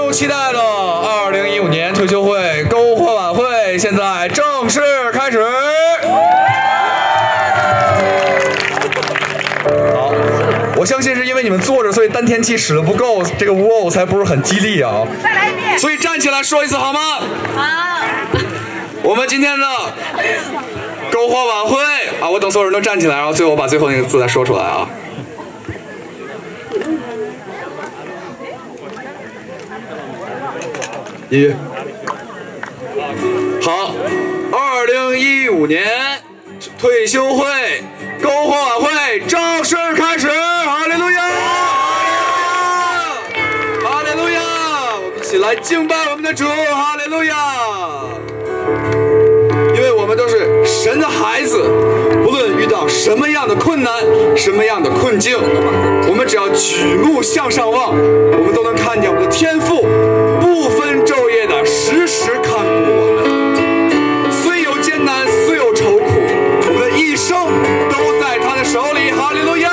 都期待的2015年退休会篝火晚会现在正式开始。好，我相信是因为你们坐着，所以丹田气使的不够，这个呜哦才不是很激励啊。 再来一遍。 所以站起来说一次好吗？ 好。 我们今天的篝火晚会啊，我等所有人都站起来，然后最后把最后那个字再说出来啊。好，2015年退休会篝火晚会正式开始，哈利路亚，哈利路亚，我们一起来敬拜我们的主，哈利路亚。因为我们都是神的孩子，无论遇到什么样的困难、什么样的困境，我们只要举目向上望，我们都能看见我们的天父不分昼夜的时时看顾我们。虽有艰难，虽有愁苦，我们的一生都在他的手里。哈利路亚！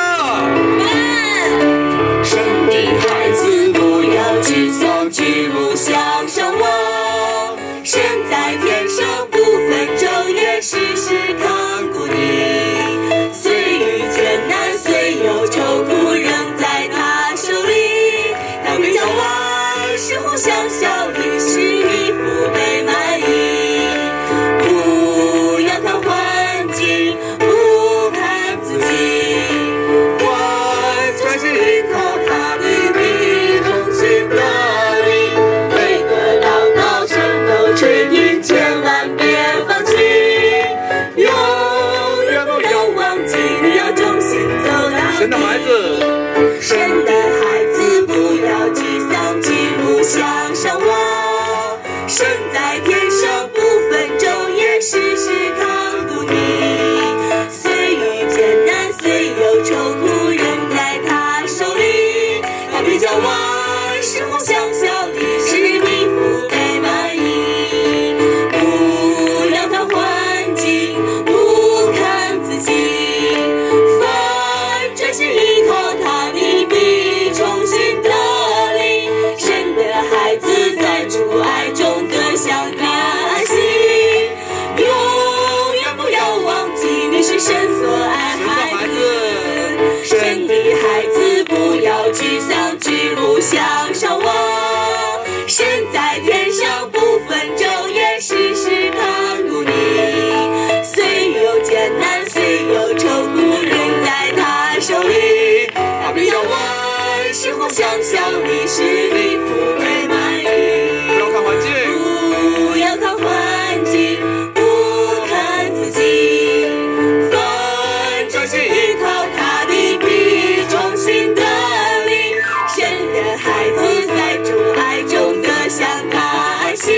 神的孩子不要沮丧，举目向上望，神在天上不分昼夜，时时看顾你。虽遇艰难，虽有愁苦，仍在他手里。他必将万事互相效力，使你福杯满溢。不要看环境，不看自己，完全是依靠他的臂，同心的力。每个祷告声都垂听，千万别放弃，永远不要忘记，你要忠心走到神的孩子， 神的孩子不要沮丧，举目向上望，神在天上不分昼夜，时时看顾你。虽遇艰难，虽有愁苦，仍在他手里。他必将万事互相效力，使你福杯满溢。不要看环境，不看自己，反正是依靠他的臂，重新得力。神的孩子在主爱中得享安息，永远不要忘记你是神所爱孩子。神的孩子不要沮丧，举目向上望，神在天上不分昼夜，时时看顾你。虽有艰难，虽有愁苦，仍在他手里。他必将万事互相效力，使你福杯满溢。 不要看环境， 不要看环境，不看自己，反正是依靠他的臂，重新得力。神的孩子在主爱中得享安息，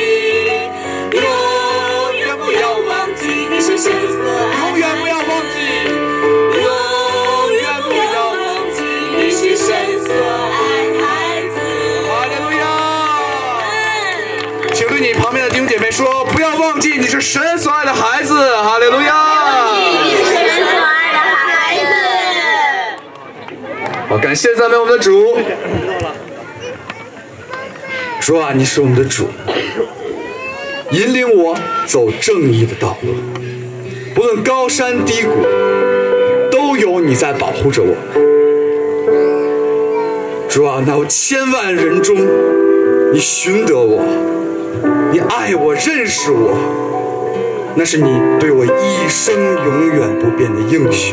永远不要忘记你是神所爱， 永远不要忘记， 永远不要忘记你是神所爱孩子。 哈利路亚！请对你旁边的弟兄姐妹说，不要忘记你是神所爱的孩子。哈利路亚！ 神所爱的孩子。 好，感谢赞美我们的主。主啊，你是我们的主，引领我走正义的道路，不论高山低谷，都有你在保护着我。主啊，那我千万人中，你寻得我，你爱我，认识我，那是你对我一生永远不变的应许。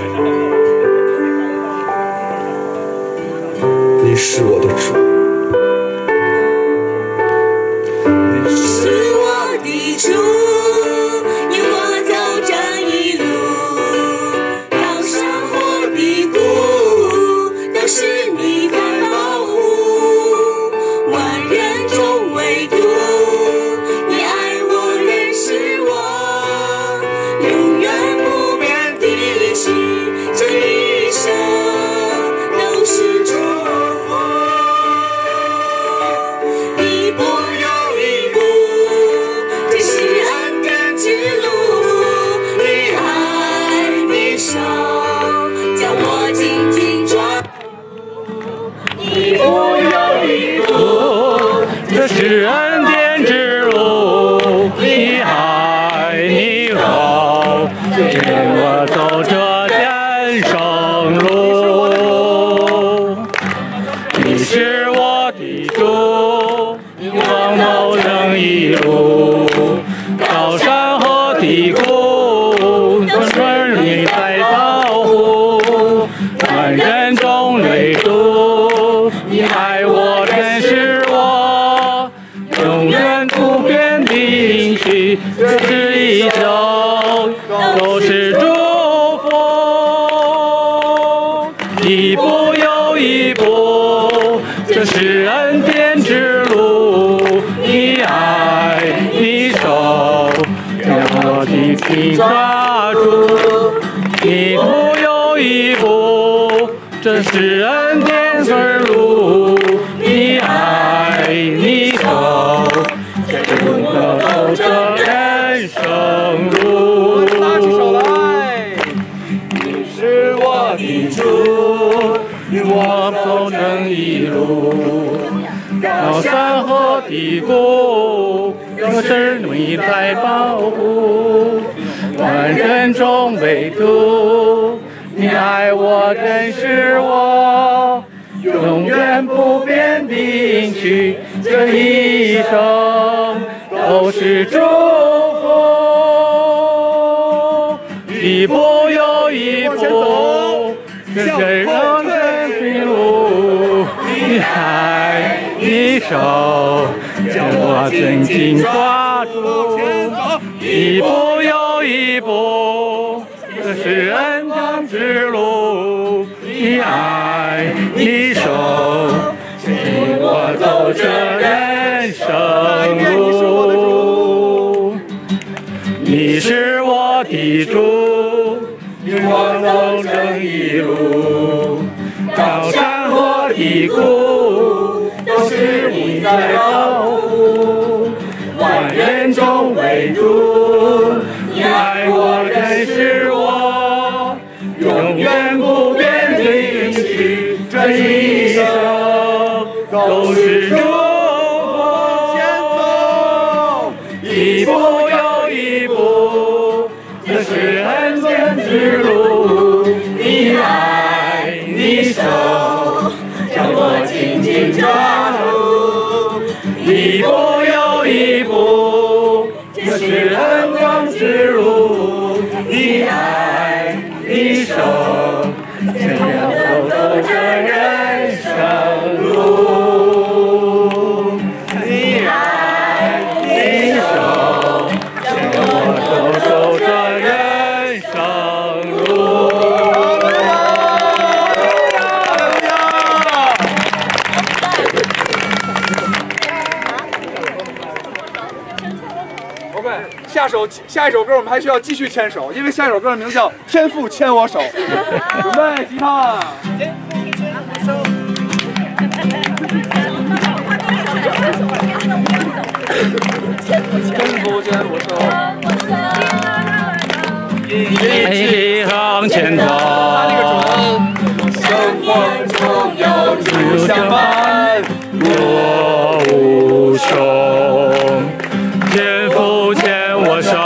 你是我的主，你是我的主，引我走这一路，高山或低谷，都是你在保护。万人中唯独你爱我，认识我，永远不变的心，这一生都是祝福。 一步又一步，这是恩典之路。你爱，你手，让我紧紧抓住。一步又一步，这是恩典之路。你爱，你手，跟我走这人生路。 拉起手来。 你是我的主，与我走正义路。高山和低谷，有是你在保护。万人中唯独你爱我，真是我永远不变的应许，这一生都是祝福。一步又一步，这人生的路，你爱，你手，将我紧紧抓住。一步又一步，这是恩典之路。你爱，你手，陪我走这人生路。你是我的主，与我走正义路。高山和低谷，都是你在保护。万人中唯独你爱我，真是我永远不变的应许，这一生都是祝福。前走，一步又一步，这是恩典之路。你爱，你手，将我紧紧抓住。一步又一步，这是恩典之路。你爱，你手，牵我走这人生路。你爱，你手，牵我走这人生路。 下一首歌我们还需要继续牵手，因为下一首歌的名字叫《天父牵我手》。准备吉他。天父牵我手， 一起向前走。 生活中有主相伴， 我无穷。天父牵我手，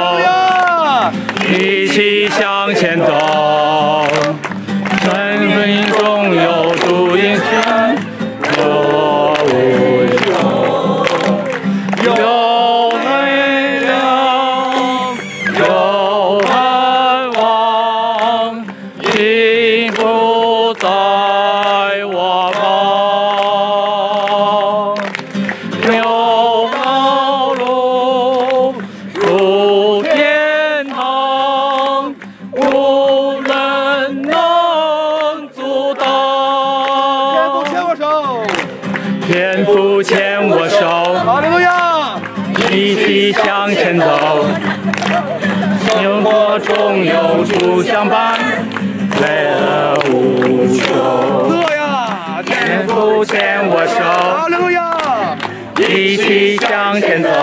一起向前走。生命中有主引擎，我无穷。有力量，有盼望，幸福在我旁。有道路入天堂，无人能阻挡。天父牵我手， 哈利路亚！ 一起向前走。生活中有主相伴，累了无穷。 乐呀！ 天父牵我手， 哈利路亚！ 一起向前走。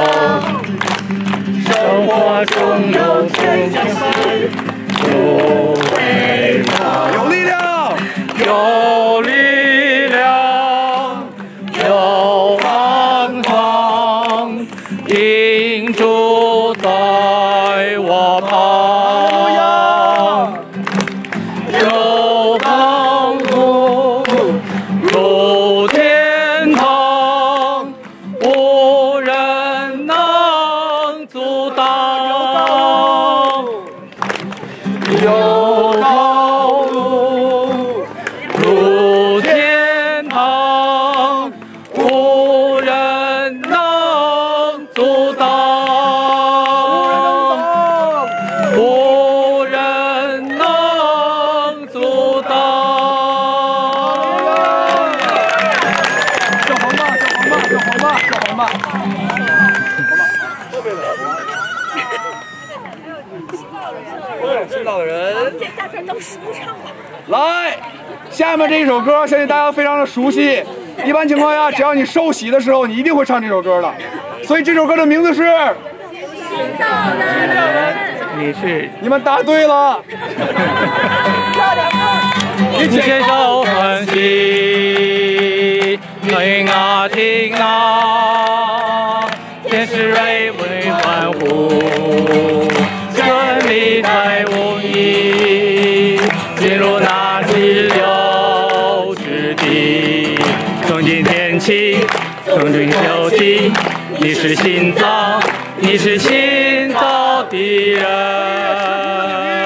生活中有主相伴，不会怕。 有力量， 有力量，有盼望，引主在我旁。 来，下面这一首歌，相信大家非常的熟悉。一般情况下，只要你受洗的时候，你一定会唱这首歌的。所以这首歌的名字是。你们答对了。 一切都欢喜，听啊听啊，天使为为欢呼，真理在无疑，进入那自由之地，从今天起，从今就起，你是心脏，你是新造的人。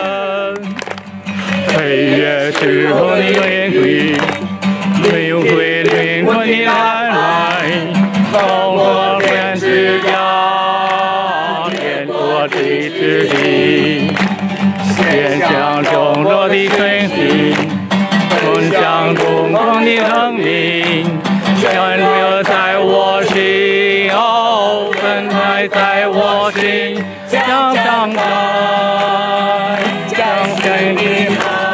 飞跃时空的轮回，轮回轮回的来来，风和天之家，天国之之地，天象中弱的身体，风向中空的生命，全留在我心，哦，分开在我心，将张开，将生命。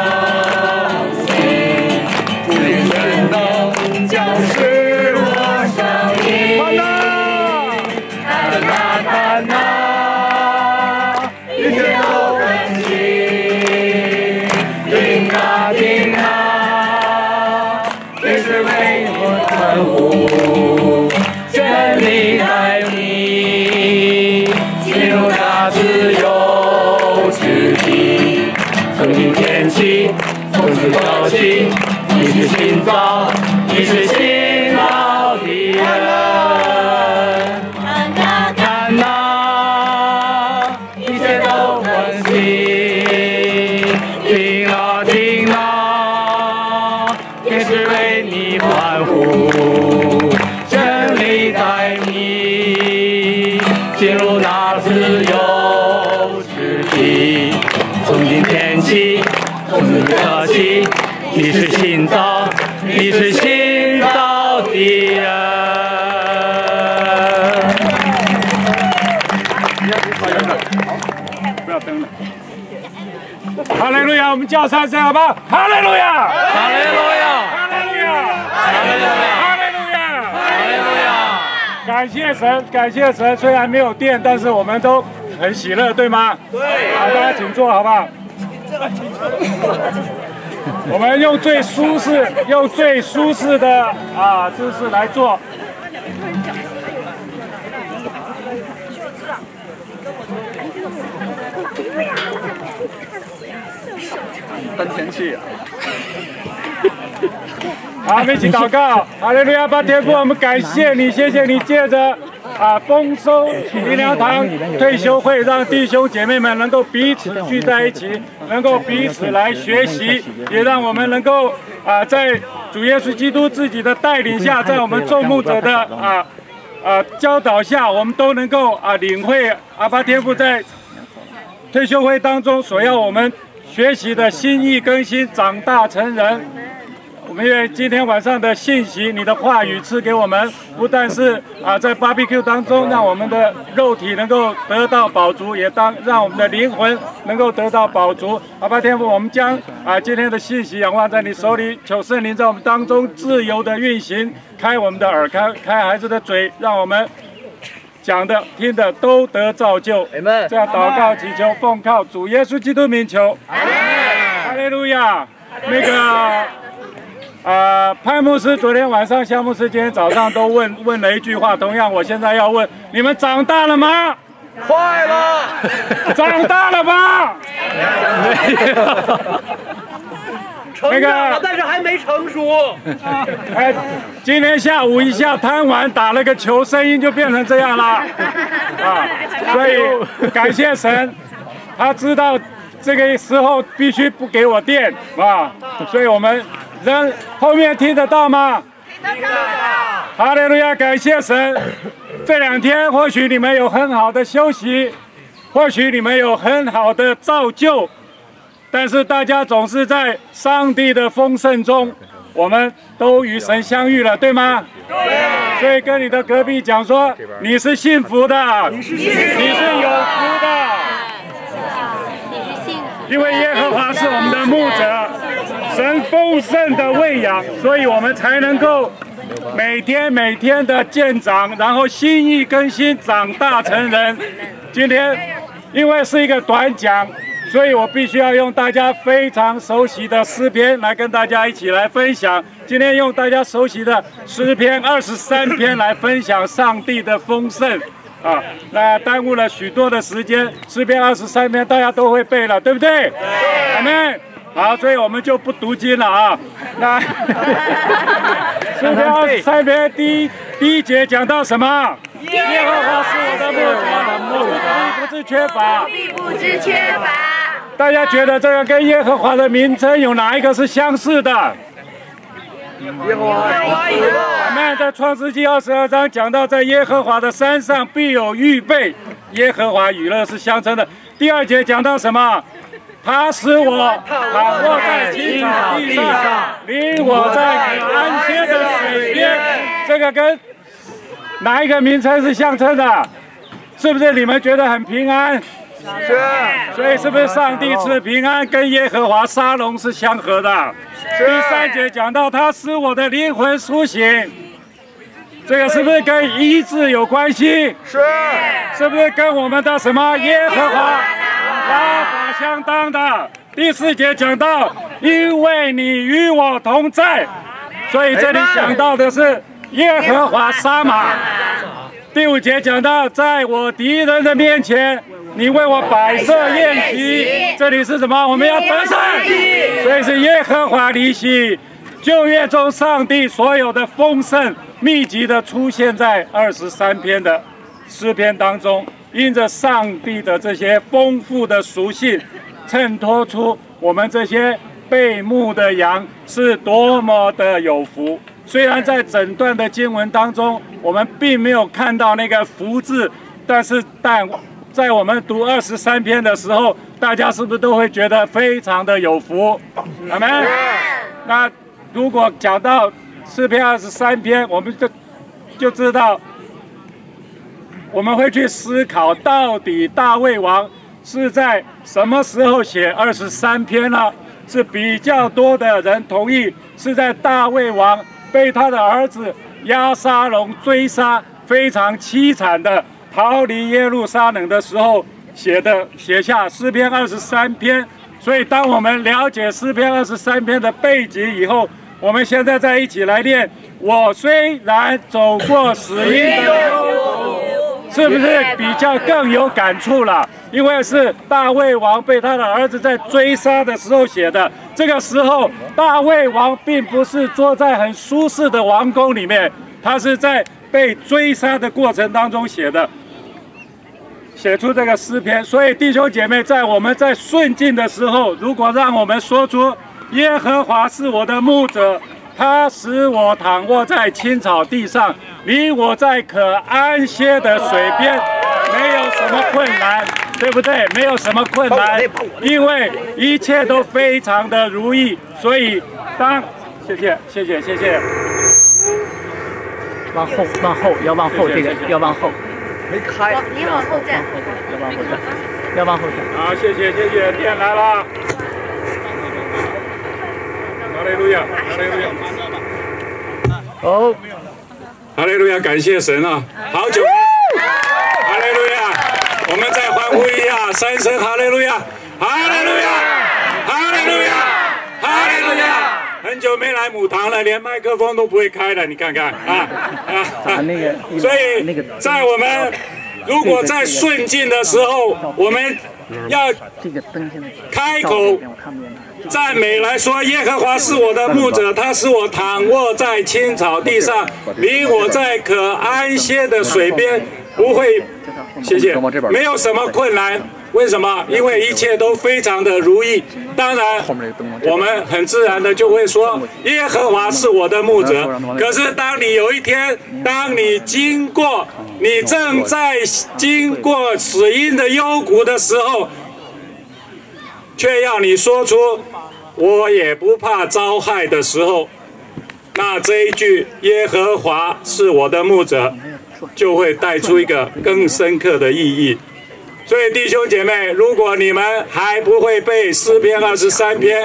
真理带你进入那自由之地，从今天起，从此就起，你是新造，你是新造的人。看哪，一切都欢喜，听啊听啊，天使为你欢呼。真理带你进入那自由之地，从今天起，从此刻起，你是新造，你是新造的人。 不要灯了。哈利路亚，我们叫3声好不好？哈利路亚， 哈利路亚， 哈利路亚， 哈利路亚， 哈利路亚， 哈利路亚。 感谢神，感谢神。虽然没有电，但是我们都很喜乐，对吗？对。好，大家请坐，好不好？我们用最舒适的姿势来做。 喷天气啊！ 好，我们一起祷告。哈利路亚，巴天父，我们感谢你，谢谢你借着丰收灵粮堂退休会，让弟兄姐妹们能够彼此聚在一起，能够彼此来学习，也让我们能够在主耶稣基督自己的带领下，在我们众牧者的教导下，我们都能够领会阿爸天父在退休会当中所要我们学习的心意更新，长大成人。我们愿今天晚上的信息，你的话语赐给我们，不但是在 BBQ 当中，让我们的肉体能够得到饱足，也让我们的灵魂能够得到饱足。阿爸天父，我们将今天的信息仰望在你手里，求圣灵在我们当中自由的运行，开我们的耳，开孩子的嘴，让我们讲的听的都得造就。这样祷告祈求，奉靠主耶稣基督名求。哈利路亚。那个。潘牧师昨天晚上、夏牧师今天早上都问了一句话，同样我现在要问：你们长大了吗？ 快了， 长大了吗？ 成长了，但是还没成熟。 今天下午一下贪玩打了个球，声音就变成这样了。所以感谢神，他知道这个时候必须不给我电所以我们。人后面听得到吗？听得到。哈利路亚，感谢神。这2天或许你们有很好的休息，或许你们有很好的造就，但是大家总是在上帝的丰盛中，我们都与神相遇了，对吗？对。所以跟你的隔壁讲说，你是幸福的，你是有福的，因为耶和华是我们的牧者。 神丰盛的喂养，所以我们才能够每天的见长，然后心意更新，长大成人。今天因为是一个短讲，所以我必须要用大家非常熟悉的诗篇来跟大家一起来分享。今天用大家熟悉的诗篇23篇来分享上帝的丰盛。那耽误了许多的时间，诗篇23篇大家都会背了，对不对？阿们。好，所以我们就不读经了啊。那诗篇23篇第一节讲到什么？耶和华是我的牧者，我必不致缺乏。 必不致缺乏。 大家觉得这个跟耶和华的名称有哪一个是相似的？ 耶和华以勒。 阿们。在创世纪22章讲到，在耶和华的山上必有预备，耶和华以勒是相称的。第2节讲到什么？他使我躺卧在青草地上，领我在安歇的水边。这个跟哪一个名称是相称的？是不是你们觉得很平安？ 是。 所以是不是上帝赐平安跟耶和华沙龙是相合的？第3节讲到他使我的灵魂苏醒，这个是不是跟医治有关系？ 是。 是不是跟我们的什么耶和华拉法相当的？第4节讲到，因为你与我同在，所以这里讲到的是耶和华沙玛。第5节讲到，在我敌人的面前，你为我摆设宴席，这里是什么？我们要得胜，所以是耶和华尼西。旧约中上帝所有的丰盛密集的出现在23篇的诗篇当中，因着上帝的这些丰富的属性，衬托出我们这些被牧的羊是多么的有福。虽然在整段的经文当中，我们并没有看到那个福字，但在我们读23篇的时候，大家是不是都会觉得非常的有福？阿们。那如果讲到诗篇23篇，我们就知道，我们会去思考，到底大卫王是在什么时候写23篇呢？是比较多的人同意是在大卫王被他的儿子押沙龙追杀，非常凄惨的逃离耶路撒冷的时候写下诗篇23篇。所以当我们了解诗篇23篇的背景以后，我们现在再一起来念：我虽然走过死荫的幽谷，是不是比较更有感触了？因为是大卫王被他的儿子在追杀的时候写的。这个时候，大卫王并不是坐在很舒适的王宫里面，他是在被追杀的过程当中写出这个诗篇。所以弟兄姐妹，在我们在顺境的时候，如果让我们说出耶和华是我的牧者，他使我躺卧在青草地上，领我在可安歇的水边，没有什么困难，对不对？没有什么困难，因为一切都非常的如意。所以谢谢。 往后，要往后，这个要往后。 没开。 你往后站。 要往后站。 好，谢谢，电来了。哈利路亚，哈利路亚。 哦， 哈利路亚，感谢神啊！好久，哈利路亚！我们再欢呼一下，3声哈利路亚，哈利路亚，哈利路亚，哈利路亚！很久没来母堂了，连麦克风都不会开了，你看看所以在我们如果在顺境的时候，我们要开口赞美来说：耶和华是我的牧者，他使我躺卧在青草地上，领我在可安歇的水边，不会，没有什么困难。为什么？因为一切都非常的如意。当然，我们很自然的就会说：耶和华是我的牧者。可是，当你有一天，当你正在经过死荫的幽谷的时候，却要你说出我也不怕遭害的时候，那这一句耶和华是我的牧者，就会带出一个更深刻的意义。所以弟兄姐妹，如果你们还不会背诗篇23篇，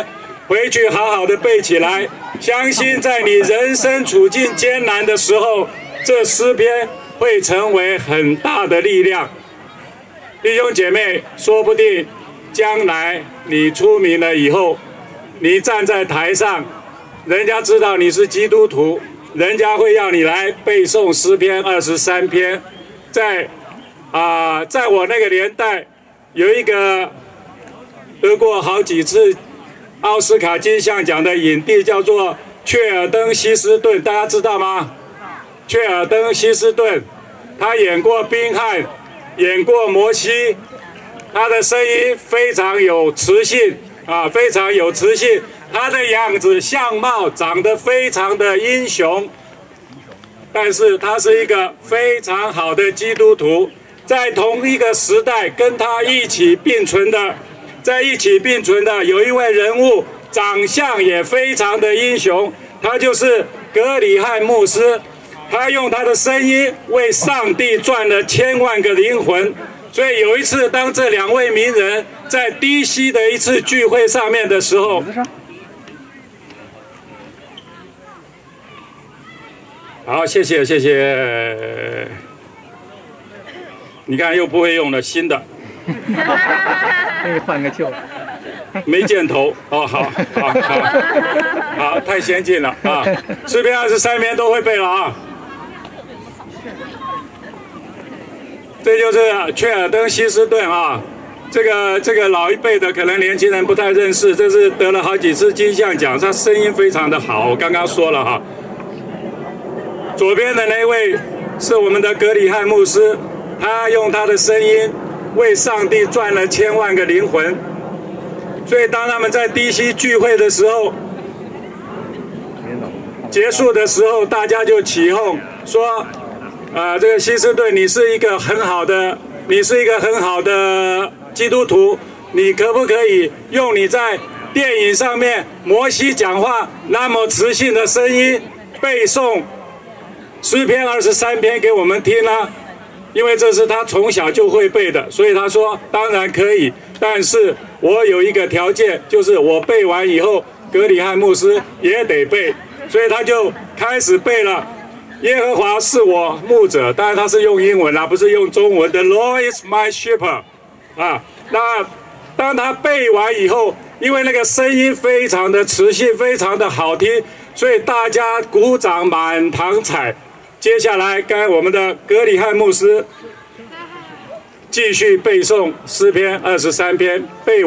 回去好好的背起来。相信在你人生处境艰难的时候，这诗篇会成为很大的力量。弟兄姐妹，说不定将来你出名了以后，你站在台上，人家知道你是基督徒，人家会要你来背诵诗篇23篇。在我那个年代，有一个得过好几次奥斯卡金像奖的影帝，叫做切尔登·希斯顿，大家知道吗？切尔登·希斯顿，他演过宾汉，演过摩西，他的声音非常有磁性非常有磁性，他的样子相貌长得非常的英雄，但是他是一个非常好的基督徒。在同一个时代跟他一起并存的有一位人物，长相也非常的英雄，他就是格里汉牧师。他用他的声音为上帝赚了1000万个灵魂。所以有一次，当这2位名人在DC的一次聚会上面的时候，好，谢谢。你看又不会用了，新的。 可以换个旧。 没箭头哦，好，太先进了啊！诗篇23篇都会背了啊。这就是切尔登·希斯顿啊，这个老一辈的可能年轻人不太认识，这是得了好几次金像奖，他声音非常的好，我刚刚说了哈。左边的那位是我们的格里汉牧师，他用他的声音为上帝赚了1000万个灵魂。所以当他们在DC聚会的时候，结束的时候，大家就起哄说。这个希斯顿，你是一个很好的基督徒，你可不可以用你在电影上面摩西讲话那么磁性的声音背诵诗篇23篇给我们听呢？因为这是他从小就会背的，所以他说当然可以，但是我有一个条件，就是我背完以后，格里汉牧师也得背，所以他就开始背了。耶和华是我牧者，当然他是用英文啦，不是用中文的。The Lord is my shepherd， 那当他背完以后，因为那个声音非常的磁性，非常的好听，所以大家鼓掌满堂彩。接下来，该我们的格里汉牧师继续背诵诗篇23篇，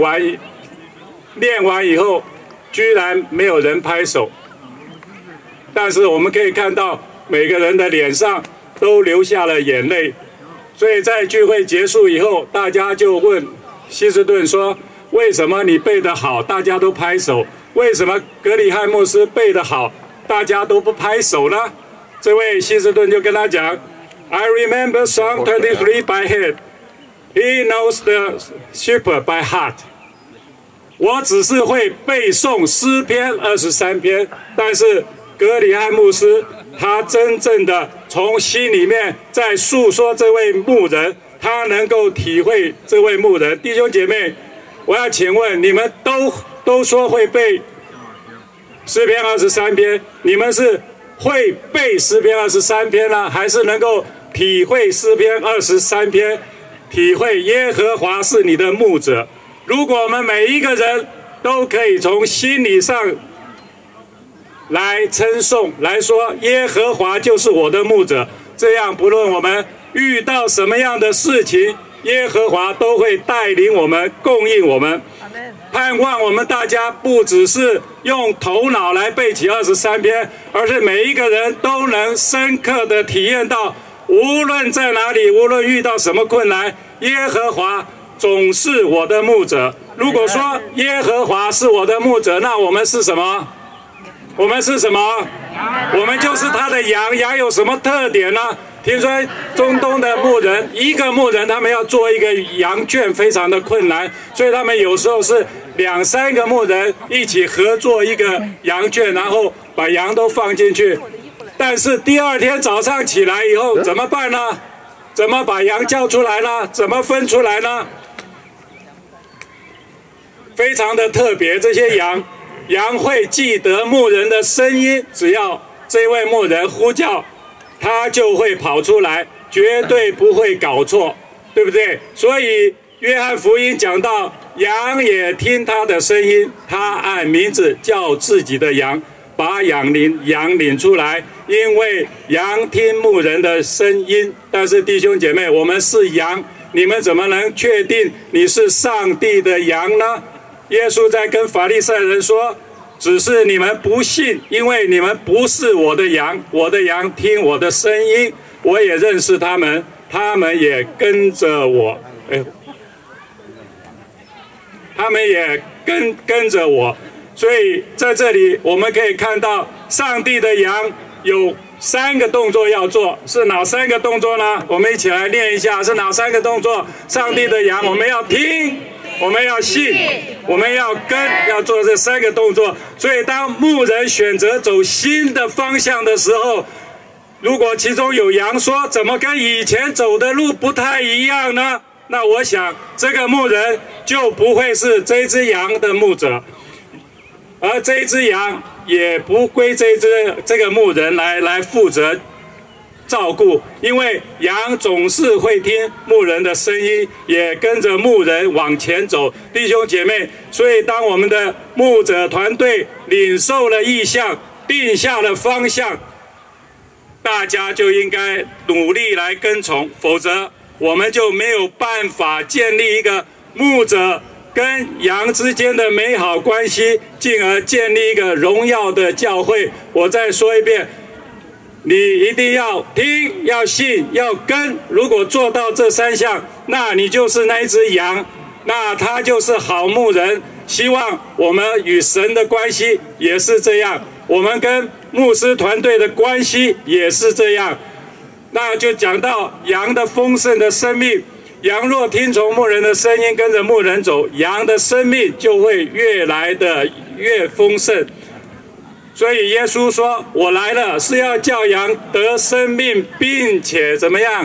念完以后，居然没有人拍手，但是我们可以看到。每个人的脸上都流下了眼泪，所以在聚会结束以后，大家就问希斯顿说：“为什么你背得好，大家都拍手？为什么格里汉牧师背得好，大家都不拍手呢？”这位希斯顿就跟他讲 ：“I remember Psalm 23 by head. He knows the shepherd by heart。”我只是会背诵诗篇23篇，但是格里汉牧师。他真正的从心里面在诉说这位牧人，他能够体会这位牧人。弟兄姐妹，我要请问你们都说会背诗篇23篇，你们是会背诗篇23篇呢，还是能够体会诗篇23篇，体会耶和华是你的牧者？如果我们每一个人都可以从心理上来称颂，来说耶和华就是我的牧者，这样不论我们遇到什么样的事情，耶和华都会带领我们，供应我们。盼望我们大家不只是用头脑来背起23篇，而是每一个人都能深刻的体验到，无论在哪里，无论遇到什么困难，耶和华总是我的牧者。如果说耶和华是我的牧者，那我们是什么？我们是什么？我们就是他的羊。羊有什么特点呢？听说中东的牧人，一个牧人他们要做一个羊圈非常的困难，所以他们有时候是2、3个牧人一起合作一个羊圈，然后把羊都放进去。但是第2天早上起来以后怎么办呢？怎么把羊叫出来呢？怎么分出来呢？非常的特别，这些羊羊会记得牧人的声音，只要这位牧人呼叫，他就会跑出来，绝对不会搞错，对不对？所以约翰福音讲到，羊也听他的声音，他按名字叫自己的羊，把羊领出来，因为羊听牧人的声音。但是弟兄姐妹，我们是羊，你们怎么能确定你是上帝的羊呢？耶稣在跟法利赛人说，只是你们不信，因为你们不是我的羊，我的羊听我的声音，我也认识他们，他们也跟着我，他们也跟着我。所以在这里我们可以看到，上帝的羊有3个动作要做，是哪3个动作呢？我们一起来念一下，是哪3个动作？上帝的羊，我们要听，我们要信，我们要跟，要做这3个动作。所以当牧人选择走新的方向的时候，如果其中有羊说，怎么跟以前走的路不太一样呢？那我想这个牧人就不会是这只羊的牧者，而这一只羊也不归这个牧人来负责照顾，因为羊总是会听牧人的声音，也跟着牧人往前走。弟兄姐妹，所以当我们的牧者团队领受了意向，定下了方向，大家就应该努力来跟从，否则我们就没有办法建立一个牧者跟羊之间的美好关系，进而建立一个荣耀的教会。我再说一遍，你一定要听，要信，要跟。如果做到这3项，那你就是那一只羊，那他就是好牧人。希望我们与神的关系也是这样，我们跟牧师团队的关系也是这样。那就讲到羊的丰盛的生命，羊若听从牧人的声音，跟着牧人走，羊的生命就会越来的越丰盛。所以耶稣说，我来了是要叫羊得生命，并且怎么样？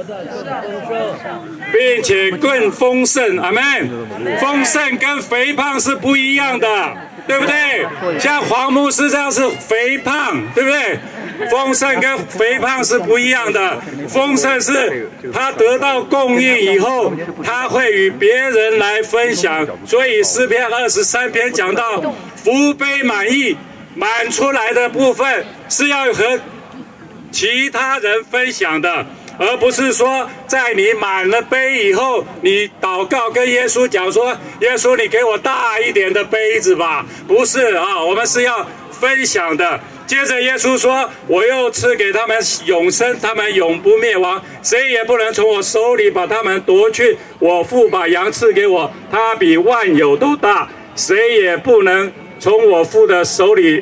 并且更丰盛。阿们。丰盛跟肥胖是不一样的，对不对？像黄牧师这样是肥胖，对不对？丰盛跟肥胖是不一样的。丰盛是他得到供应以后，他会与别人来分享。所以诗篇23篇讲到福杯满溢，满出来的部分是要和其他人分享的，而不是说在你满了杯以后，你祷告跟耶稣讲说，耶稣你给我大一点的杯子吧。不是啊，我们是要分享的。接着耶稣说，我又赐给他们永生，他们永不灭亡，谁也不能从我手里把他们夺去。我父把羊赐给我，他比万有都大，谁也不能从我父的手里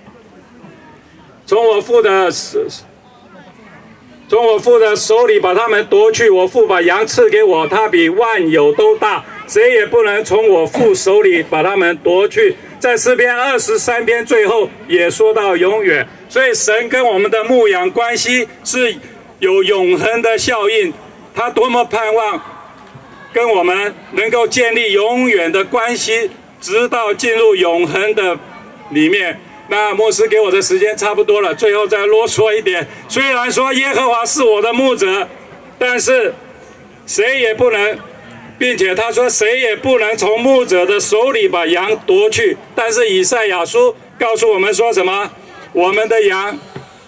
把他们夺去。我父把羊赐给我，他比万有都大，谁也不能从我父手里把他们夺去。在诗篇23篇最后也说到永远，所以神跟我们的牧养关系是有永恒的效应。他多么盼望跟我们能够建立永远的关系，直到进入永恒的里面。那牧师给我的时间差不多了，最后再啰嗦一点。虽然说耶和华是我的牧者，但是谁也不能，并且他说谁也不能从牧者的手里把羊夺去。但是以赛亚书告诉我们说什么？我们的羊，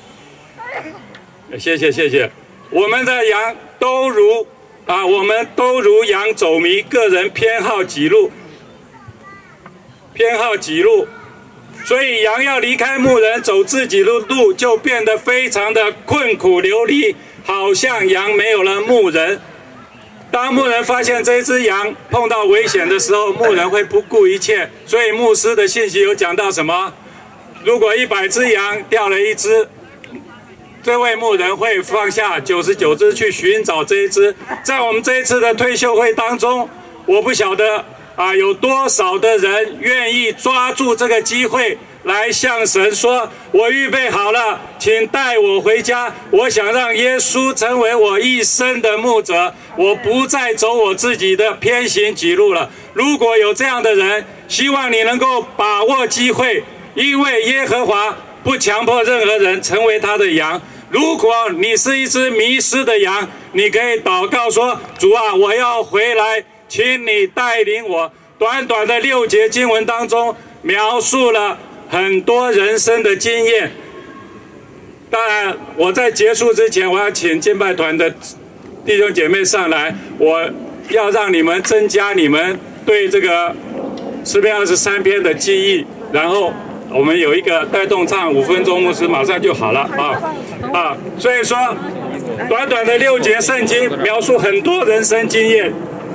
谢谢，我们的羊都如羊走迷，个人偏好己路。所以羊要离开牧人，走自己的路，就变得非常的困苦流离，好像羊没有了牧人。当牧人发现这只羊碰到危险的时候，牧人会不顾一切。所以牧师的信息有讲到什么？如果100只羊掉了1只，这位牧人会放下99只去寻找这一只。在我们这一次的退休会当中，我不晓得有多少的人愿意抓住这个机会来向神说：我预备好了，请带我回家。我想让耶稣成为我一生的牧者，我不再走我自己的偏行己路了。如果有这样的人，希望你能够把握机会，因为耶和华不强迫任何人成为他的羊。如果你是一只迷失的羊，你可以祷告说：主啊，我要回来，请你带领我。短短的6节经文当中，描述了很多人生的经验。当然，我在结束之前，我要请敬拜团的弟兄姐妹上来，我要让你们增加你们对这个诗篇23篇的记忆，然后我们有一个带动唱5分钟，牧师马上就好了所以说，短短的6节圣经描述很多人生经验。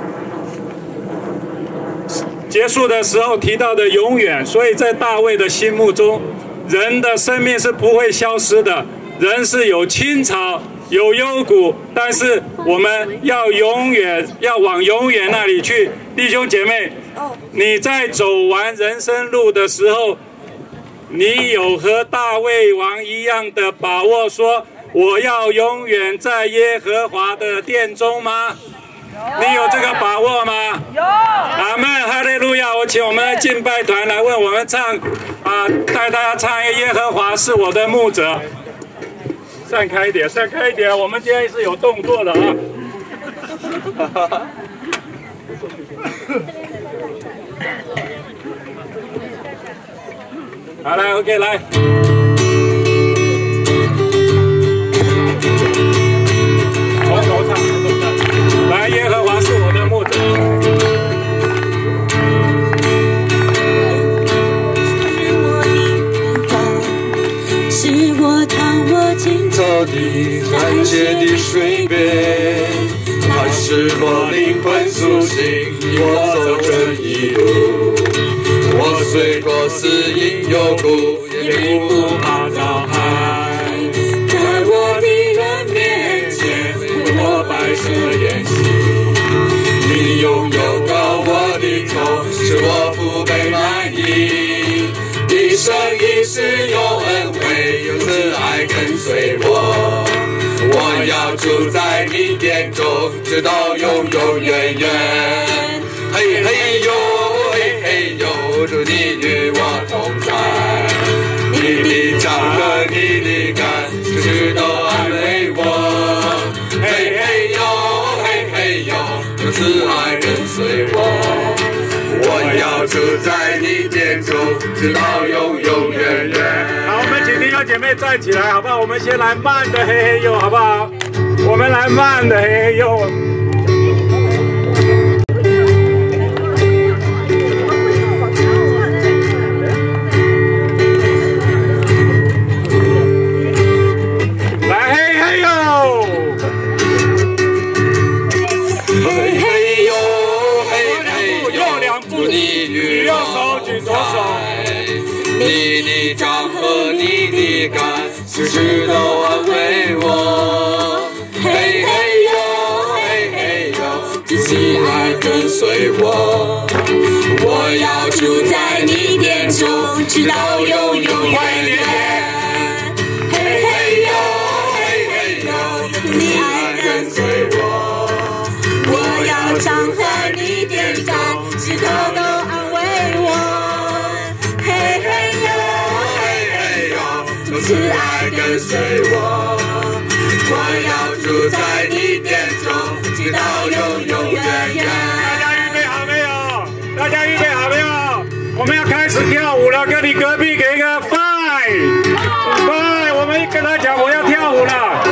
结束的时候提到的永远，所以在大卫的心目中，人的生命是不会消失的。人是有青草，有幽谷，但是我们要永远要往永远那里去。弟兄姐妹，你在走完人生路的时候，你有和大卫王一样的把握说，我要永远在耶和华的殿中吗？你有这个把握吗？有。阿们，哈利路亚！我请我们的敬拜团来为我们唱带大家唱耶和华是我的牧者。散开一点，散开一点，我们今天是有动作的啊。好，来 ，OK， 来。从头唱，从头唱。来，耶和华是我的牧者。 是我当我经走的安歇的水边，它是我灵魂苏醒，我走这一路。我虽过死荫幽谷，也不怕遭害。在我的人面前，为我摆设筵席。你拥有高我的头，使我腹背满溢。一生一世有恩惠，有慈爱跟随我。我要住在你殿中，直到永永远远。嘿嘿呦，嘿嘿呦，主你与我同在。你的杖和你的竿，时时都安慰我。嘿嘿呦，嘿嘿呦，有慈爱跟随我。我要住在你殿中，直到永永远远。 好，我们请弟兄姐妹站起来，好不好？我们先来慢的嘿嘿呦，好不好？我们来慢的嘿嘿呦。来嘿嘿呦。 嘿嘿呦，嘿嘿呦， 右2步， 你与右手举左手。 你的杖和你的竿，时时都安慰我。嘿嘿呦，嘿嘿呦，慈爱跟随我。我要住在你殿中，直到永永远远。嘿嘿呦，嘿嘿呦，慈爱跟随我。 我要张合你殿上，石头都安慰我。嘿嘿呦， 嘿嘿呦，慈爱跟随我。我要住在你殿中，直到永永远远。 大家预备好没有？大家预备好没有？我们要开始跳舞了，跟你隔壁给一个 five， 我们跟他讲我要跳舞了。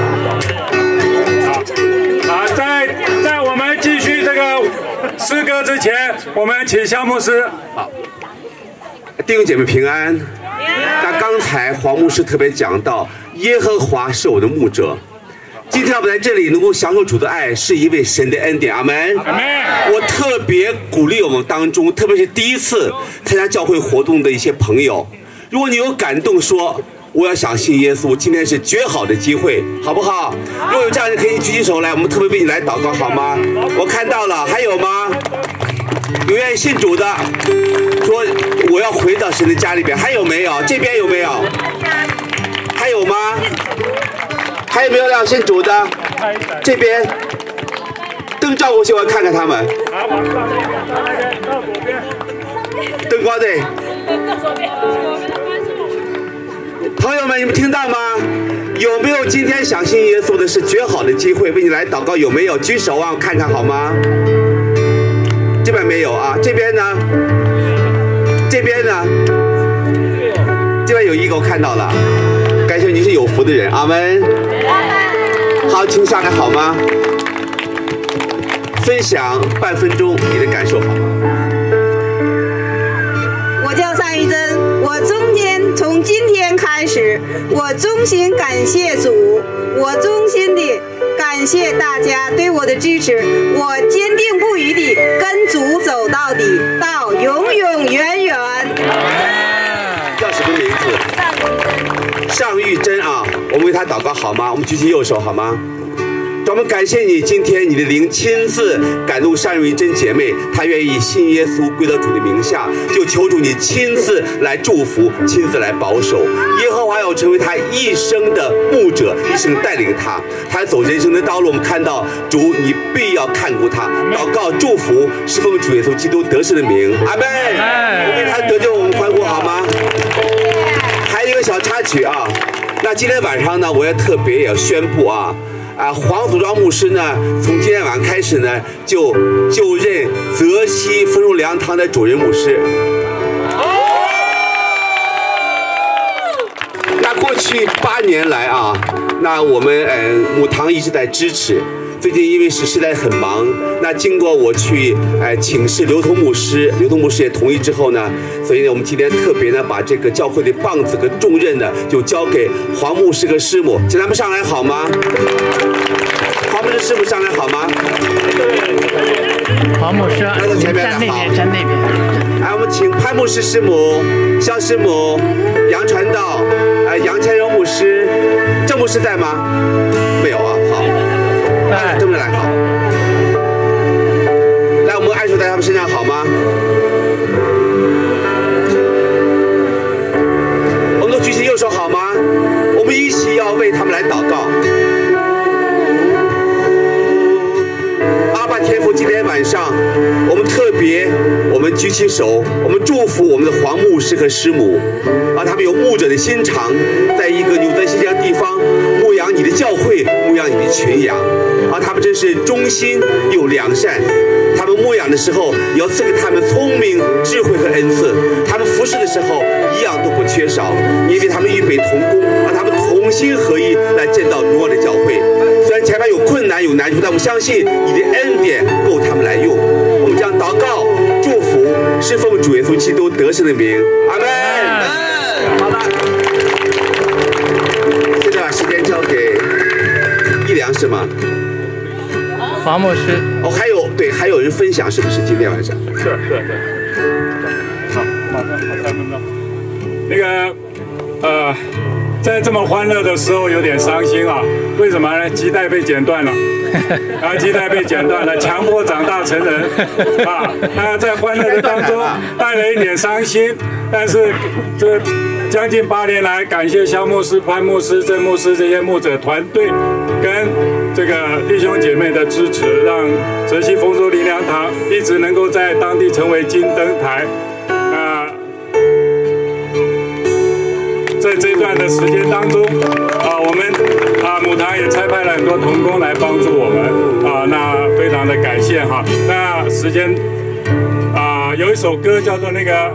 好，在我们继续这个诗歌之前，我们请肖牧师。 好，弟兄姐妹平安。那刚才黄牧师特别讲到，耶和华是我的牧者。今天我们在这里能够享受主的爱，是一位神的恩典。阿门。 阿门。 我特别鼓励我们当中，特别是第一次参加教会活动的一些朋友，如果你有感动说我要想信耶稣，今天是绝好的机会，好不好？如果有这样的，可以举起手来，我们特别为你来祷告，好吗？我看到了，还有吗？有愿意信主的，主说我要回到神的家里边，还有没有？这边有没有？还有吗？还有没有要信主的？这边灯照过去，我要看看他们。 好，往上面，到那边，到左边。 灯光队。朋友们，你们听到吗？有没有今天想信耶稣的是绝好的机会，为你来祷告？有没有？举手啊，我看看好吗？这边没有啊，这边呢？这边呢？这边有一个，我看到了。感谢你是有福的人，阿门。好，请上来好吗？分享半分钟你的感受好吗？ 我叫单玉珍，我从今天开始，我衷心感谢主，我衷心的感谢大家对我的支持，我坚定不移的跟主走到底，到永永远远。 叫什么名字？尚玉珍啊，我们为他祷告好吗？我们举起右手好吗？我们感谢你，今天你的灵亲自感动尚玉珍姐妹，她愿意信耶稣归到主的名下，就求主你亲自来祝福，亲自来保守。耶和华要成为她一生的牧者，一生带领她，她走人生的道路。我们看到主，你必要看顾她，祷告祝福，是奉主耶稣基督得胜的名，阿门。我们为她得救，我们欢呼好吗？还有一个小插曲啊，那今天晚上呢，我也特别也要宣布啊。黄祖庄牧师呢，从今天晚上开始呢，就任泽西丰荣粮堂的主任牧师。那过去8年来啊，那我们母堂一直在支持。最近因为是实在很忙，那经过我去请示刘同牧师，刘同牧师也同意之后呢，所以呢，我们今天特别呢把这个教会的棒子和重任呢，就交给黄牧师和师母，请他们上来好吗？黄牧师师母上来好吗？ 黄牧师， 来到前面来， 站那边，站那边。 来，我们请潘牧师师母、肖师母、杨传道、杨千荣牧师，郑牧师在吗？没有啊，好。这么来好，来，我们按手在他们身上好吗？我们都举起右手好吗？我们一起要为他们来祷告。阿爸天父，今天晚上我们特别，我们举起手，我们祝福我们的黄牧师和师母，他们有牧者的心肠，在一个纽泽西这样的地方牧养你的教会，牧养你的群羊。他们真是忠心又良善，他们牧养的时候也要赐给他们聪明、智慧和恩赐，他们服侍的时候一样都不缺少，因为他们预备同工，让他们同心合一来建造荣耀的教会。虽然前面有困难有难处，但我相信你的恩典够他们来用。我们将祷告祝福是奉主耶稣基督得胜的名，阿门。好的，现在把时间交给一良是吗？ 黄牧师。 哦，还有人分享是不是？今天晚上是。好，马上3分钟。那个在这么欢乐的时候有点伤心啊，为什么呢？脐带被剪断了，脐带被剪断了，强迫长大成人啊。那在欢乐的当中带了一点伤心，但是这将近8年来，感谢肖牧师、潘牧师、郑牧师这些牧者团队跟这个弟兄姐妹的支持，让泽西丰收灵粮堂一直能够在当地成为金灯台。在这段的时间当中，我们母堂也差派了很多同工来帮助我们那非常的感谢哈。那时间有一首歌叫做那个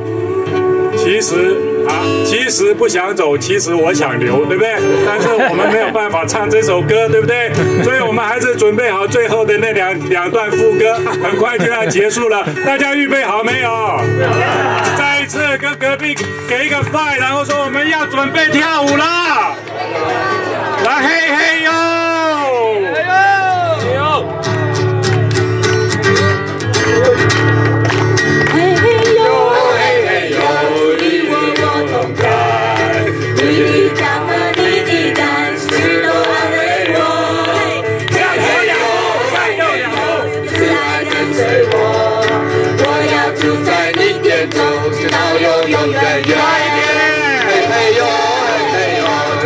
其实不想走，其实我想留，对不对？但是我们没有办法唱这首歌，对不对？所以我们还是准备好最后的那两段副歌，很快就要结束了。大家预备好没有？再一次跟隔壁给一个 5， 然后说我们要准备跳舞了。来，嘿嘿哟！ 我要住在你殿中。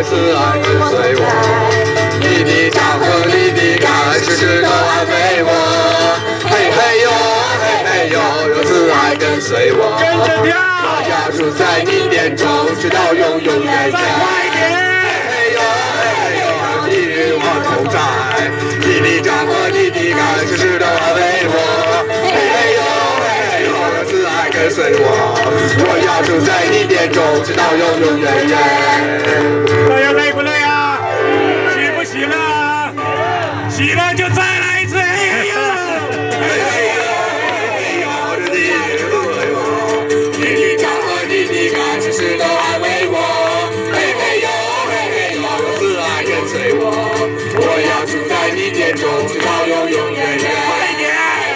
慈爱跟随我。你的杖和你的竿时时都安慰我。嘿嘿呦，嘿嘿呦，有慈爱跟随我。跟着跳，我要住在你殿中，直到永永远远。再快一点！嘿嘿呦，嘿嘿呦，你与我同在。你的杖和你的竿时时都安慰我。嘿嘿呦，嘿嘿呦，有慈爱跟随我。我要住在你殿中，直到永永远远。 大家累不累啊？喜不喜乐啊？喜乐就再来一次！嘿嘿呦，嘿嘿呦，嘿嘿呦，你跟随我。你的杖和你的竿时时都安慰我。嘿嘿呦，嘿嘿呦，有慈爱跟随我。我要住在你殿中，直到永永远远。快点！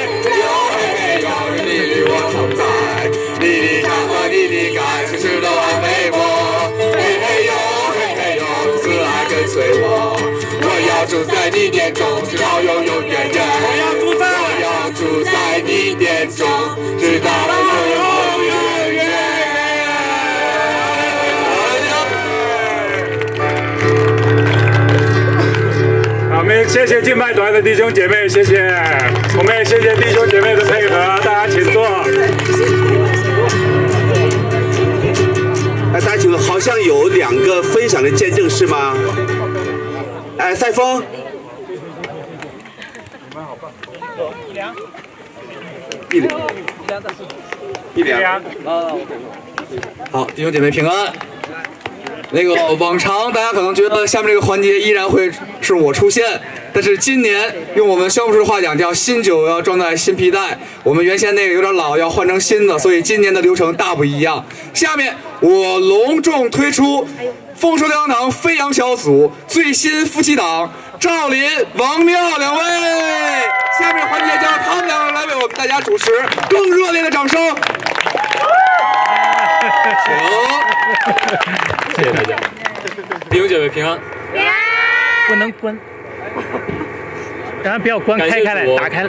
你与我同在，你的杖和你的竿时时都安慰我。嘿嘿呦，嘿嘿呦，慈爱跟随我。我要住在你殿中，直到永永远远。我要住在你殿中，直到永永远远。好，我们谢谢敬拜团的弟兄姐妹，谢谢。我们也谢谢弟兄姐妹的配合，大家请坐。 大家请问，好像有2个分享的见证是吗？赛峰。一两。 好，弟兄姐妹平安。往常大家可能觉得下面这个环节依然会是我出现，但是今年用我们宣布师的话讲，叫新酒要装在新皮带。我们原先那个有点老，要换成新的，所以今年的流程大不一样。下面我隆重推出丰收粮堂飞扬小组最新夫妻档赵林、王妙2位。下面环节将他们2个来为我们大家主持，更热烈的掌声。 谢谢大家，弟兄姐妹平安。 不能关，当然不要关，开开来，打开了。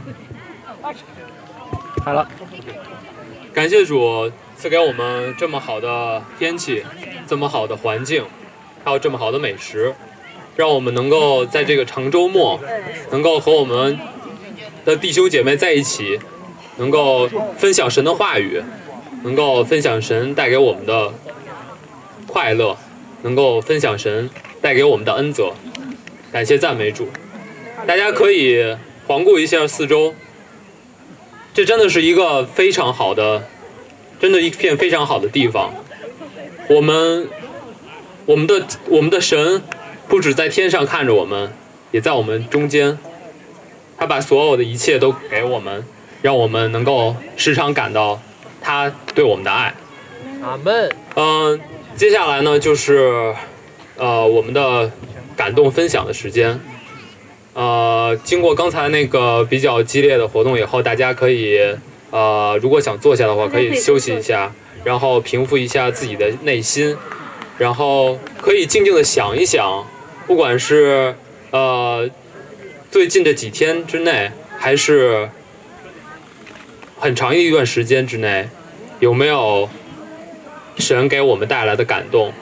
好了， 感谢主赐给我们这么好的天气，这么好的环境，还有这么好的美食，让我们能够在这个长周末，能够和我们的弟兄姐妹在一起，能够分享神的话语，能够分享神带给我们的快乐，能够分享神带给我们的恩泽。感谢赞美主。大家可以环顾一下四周，这真的是一个非常好的，真的一片非常好的地方。我们的神不只在天上看着我们，也在我们中间，他把所有的一切都给我们，让我们能够时常感到他对我们的爱。 阿门。 接下来呢就是我们的感动分享的时间。经过刚才那个比较激烈的活动以后，大家可以如果想坐下的话，可以休息一下，然后平复一下自己的内心，然后可以静静的想一想，不管是最近这几天之内，还是很长一段时间之内，有没有神给我们带来的感动？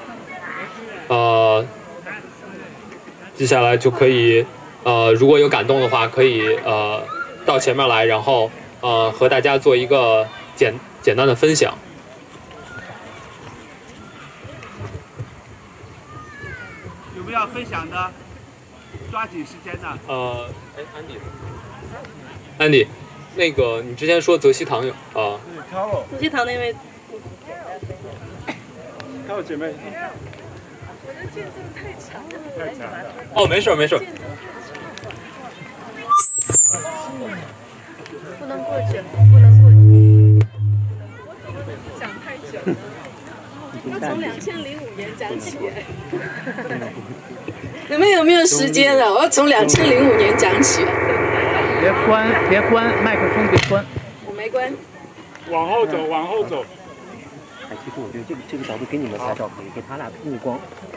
接下来就可以如果有感动的话，可以到前面来，然后和大家做一个简单的分享。 有没有分享的？抓紧时间的。 安迪，那个你之前说泽西堂有泽西堂那位， 看我姐妹。 我的见证太强了， 太强了。 哦，没事没事。 不能过去，不能过去。讲太久了，要从2005年讲起。 你们有没有时间了？我要从2005年讲起。 别关，麦克风别关。 我没关。 往后走，往后走。 哎，其实我觉得这个角度给你们拍照可以，给他俩目光。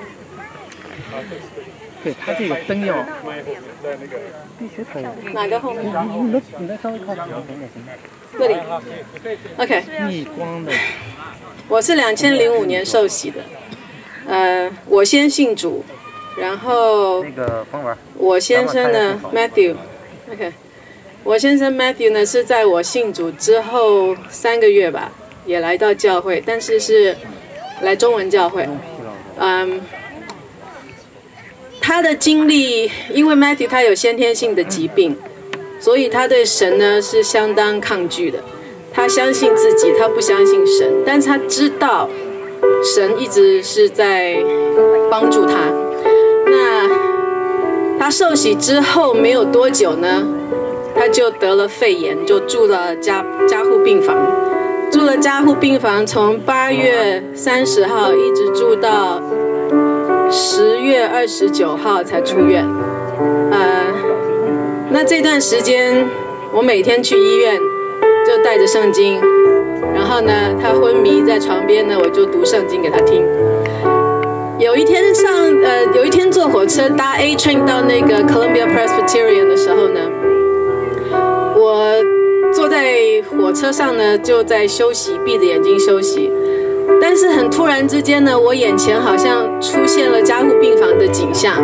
对他这个灯要必须可以。 哪个后面？ 你再稍微靠前一点行吗？ 这里。OK。 逆光的。 我是2005年受洗的。 我先信主，然后我先生呢 Matthew，OK， 我先生 Matthew 呢是在我信主之后3个月吧，也来到教会，但是是来中文教会。他的经历，因为 Matthew 他有先天性的疾病，所以他对神呢是相当抗拒的。他相信自己，他不相信神，但是他知道神一直是在帮助他。那他受洗之后没有多久呢，他就得了肺炎，就住了加护病房。住了加护病房，从8月30号一直住到10月29号才出院。那这段时间我每天去医院就带着圣经，然后呢他昏迷在床边呢，我就读圣经给他听。有一天坐火车搭 A train 到那个 Columbia Presbyterian 的时候呢，我坐在火车上呢就在休息，闭着眼睛休息。但是很突然之间呢，我眼前好像出现了加护病房的景象。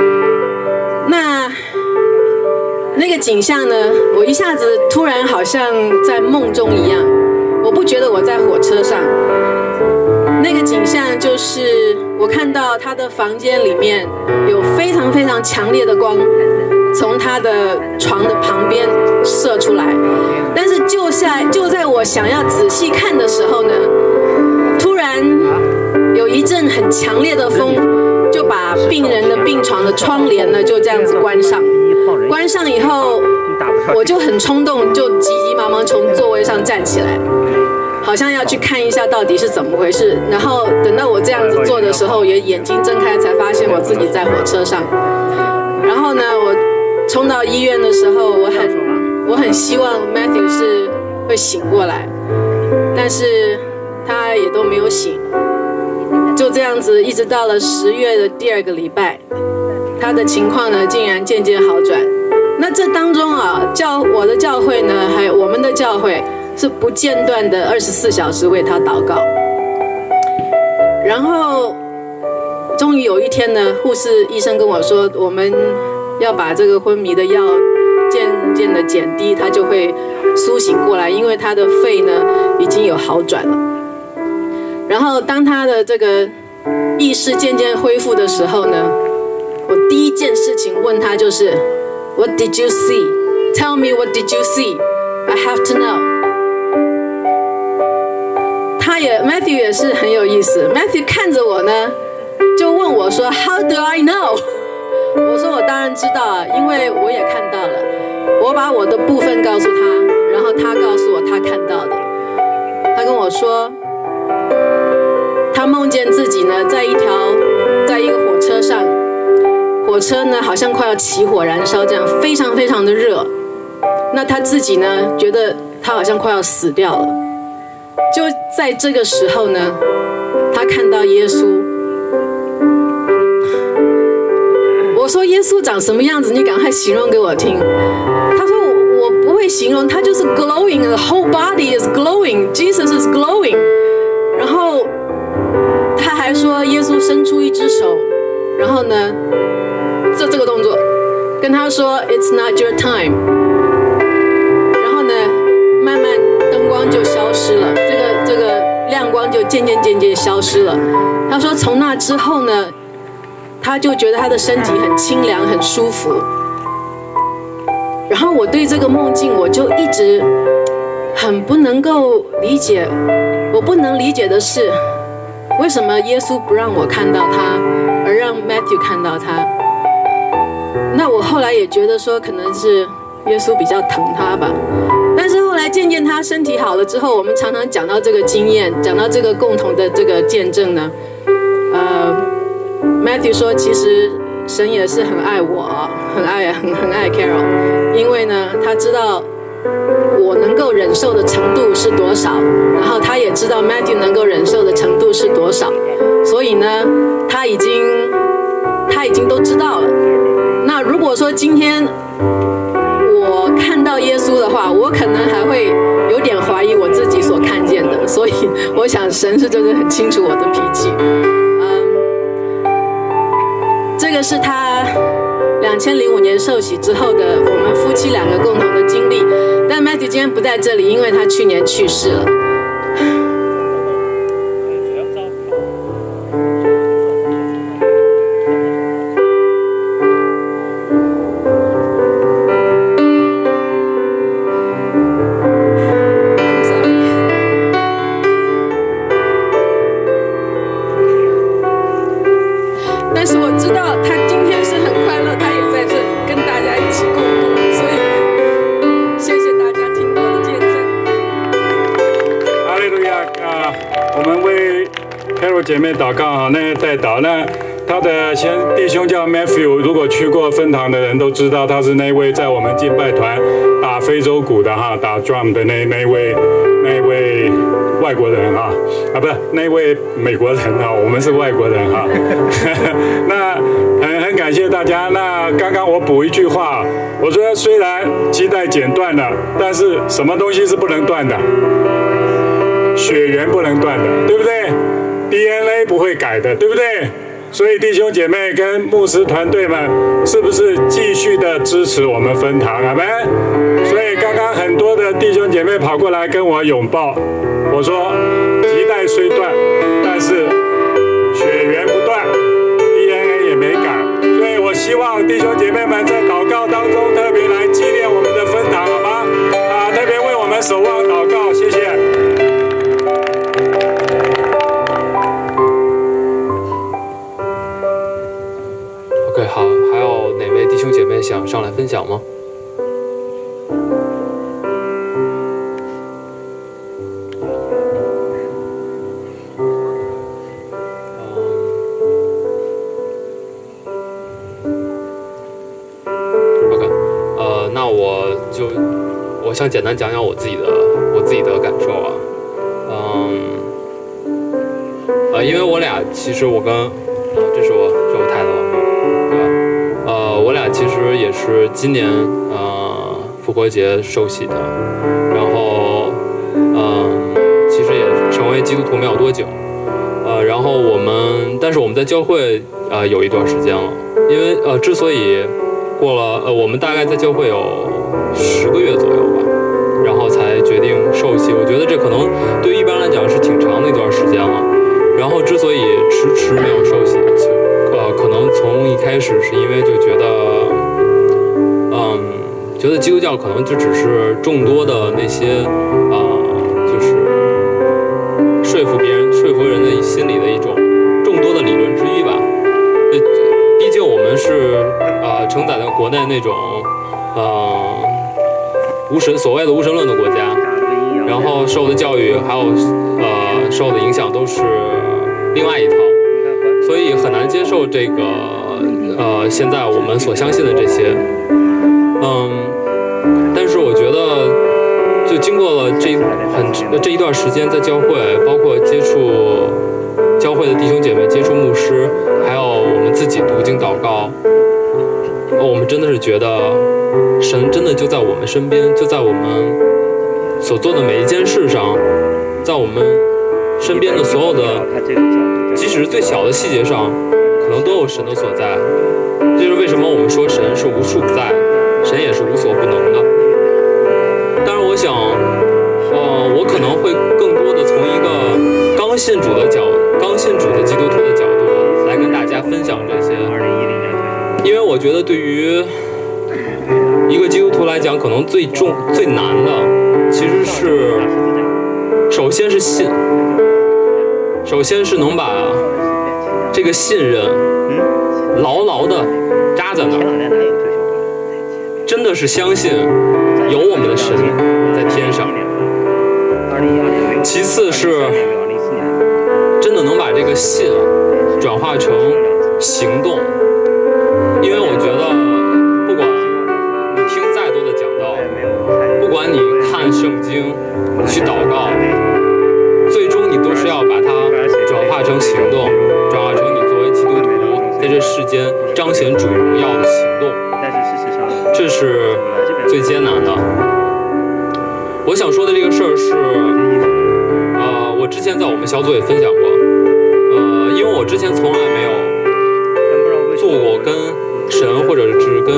那个景象呢，我一下子突然好像在梦中一样，我不觉得我在火车上。那个景象就是我看到他的房间里面有非常非常强烈的光从他的床的旁边射出来，但是就在我想要仔细看的时候呢，突然有一阵很强烈的风就把病人的病床的窗帘呢就这样子关上。关上以后，我就很冲动，就急急忙忙从座位上站起来，好像要去看一下到底是怎么回事。然后等到我这样子做的时候，也眼睛睁开才发现我自己在火车上。然后呢，我冲到医院的时候，我很希望 Matthew 是会醒过来，但是他也都没有醒。就这样子一直到了10月的第2个礼拜，他的情况呢竟然渐渐好转。那这当中啊，我的教会呢，还有我们的教会是不间断的24小时为他祷告。然后终于有一天呢，护士医生跟我说，我们要把这个昏迷的药渐渐的减低，他就会苏醒过来，因为他的肺呢已经有好转了。然后当他的这个意识渐渐恢复的时候呢，我第一件事情问他就是 What did you see? Tell me what did you see? I have to know. Matthew 也是很有意思。Matthew 看着我呢，就问我说 How do I know? 我说我当然知道啊，因为我也看到了。我把我的部分告诉他，然后他告诉我他看到的。他跟我说，他梦见自己呢在一个火车上，火车呢好像快要起火燃烧，这样非常非常的热。那他自己呢觉得他好像快要死掉了。就在这个时候呢，他看到耶稣。我说耶稣长什么样子？你赶快形容给我听。他说我不会形容，他就是 glowing, the whole body is glowing, Jesus is glowing。然后他还说耶稣伸出一只手，然后呢做这个动作，跟他说 It's not your time。然后呢，慢慢灯光就消失了，这个亮光就渐渐消失了。他说从那之后呢，他就觉得他的身体很清凉很舒服。然后我对这个梦境我就一直很不能够理解。我不能理解的是，为什么耶稣不让我看到他，而让 Matthew 看到他。那我后来也觉得说可能是耶稣比较疼他吧。但是后来渐渐他身体好了之后，我们常常讲到这个经验，讲到这个共同的这个见证呢Matthew 说其实神也是很爱我，很爱 Carol， 因为呢他知道我能够忍受的程度是多少，然后他也知道 Matthew 能够忍受的程度是多少，所以呢他已经都知道了。那如果说今天我看到耶稣的话，我可能还会有点怀疑我自己所看见的，所以我想神是真的很清楚我的脾气。 是他2005年受洗之后的我们夫妻2个共同的经历。但 Matthew 今天不在这里，因为他去年去世了。但是我知道他今天是很快乐，他也在这里跟大家一起共度，所以谢谢大家听我的见证。 哈利路亚啊！我们为 Carol 姐妹祷告啊，那代祷。那他的弟兄叫 Matthew， 如果去过分堂的人都知道，他是那位在我们敬拜团打非洲鼓的哈，打 drum 的那位外国人哈，不是那位美国人哈，我们是外国人哈。那很感谢大家。那刚刚我补一句话，我说虽然脐带剪断了，但是什么东西是不能断的？血缘不能断的，对不对 ？DNA 不会改的，对不对？所以弟兄姐妹跟牧师团队们，是不是继续的支持我们分堂？阿们。所以刚刚很多的弟兄姐妹跑过来跟我拥抱，我说脐带虽断，但是血缘不断 ，DNA 也没改。所以我希望弟兄姐妹们在祷告当中特别来纪念我们的分堂，好吗？特别为我们守望祷告，谢谢。 OK， 好，还有哪位弟兄姐妹想上来分享吗？那我想简单讲讲我自己的感受啊，因为我俩其实我跟这是我太太，对吧？我俩其实也是今年复活节受洗的，然后其实也成为基督徒没有多久，然后但是我们在教会有一段时间了，因为之所以过了我们大概在教会有10个月左右吧，然后才决定受洗。我觉得这可能对于一般来讲是挺长的一段时间了。然后之所以迟没有受洗，可能从一开始是因为就觉得基督教可能就只是众多的那些就是说服人的心里的一种众多的理论之一吧。毕竟我们是承载在国内那种所谓的无神论的国家，然后受的教育还有受的影响都是另外一套，所以很难接受这个现在我们所相信的这些。但是我觉得就经过了这一段时间在教会，包括接触教会的弟兄姐妹，接触牧师，还有我们自己读经祷告，我们真的是觉得神真的就在我们身边，就在我们所做的每一件事上，在我们身边的所有的即使是最小的细节上，可能都有神的所在。这就是为什么我们说神是无处不在，神也是无所不能的。当然我想我可能会更多的从一个刚信主的基督徒的角度来跟大家分享这些，因为我觉得对于一个基督徒来讲，可能最难的其实是首先是信，首先是能把这个信任牢牢的扎在那儿，真的是相信有我们的神在天上。其次是真的能把这个信转化成行动，因为我觉得不管你听再多的讲道，不管你看圣经去祷告，最终你都是要把它转化成行动，转化成你作为基督徒在这世间彰显主荣耀的行动，这是最艰难的。我想说的这个事儿是我之前在我们小组也分享过，因为我之前从来没有做过跟神或者是跟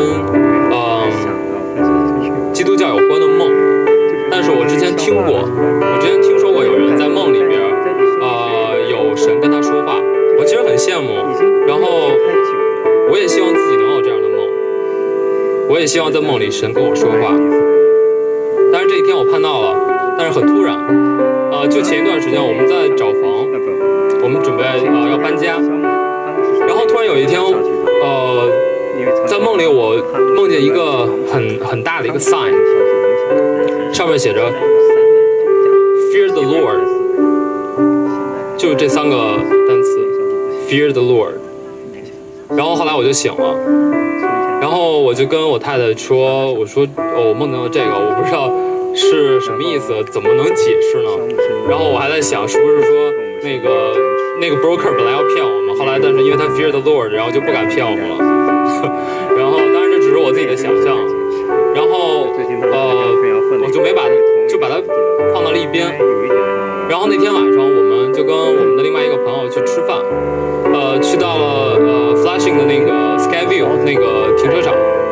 基督教有关的梦，但是我之前听说过有人在梦里边有神跟他说话，我其实很羡慕，然后我也希望自己能有这样的梦，我也希望在梦里神跟我说话。但是这一天我盼到了，但是很突然，就前一段时间我们在找房，我们准备要搬家，然后突然有一天，在梦里我梦见一个很大的一个 sign， 上面写着 Fear the Lord， 就是这3个单词 Fear the Lord。然后后来我就醒了，然后我就跟我太太说，我说我梦见了这个，我不知道是什么意思，怎么能解释呢？然后我还在想，是不是说那个 broker 本来要骗我们，后来但是因为他 fear the Lord， 然后就不敢骗我们了。然后当然这只是我自己的想象，然后我就把它放到了一边。然后那天晚上我们就跟我们的另外一个朋友去吃饭，去到了Flushing 的那个 Skyview 那个停车场。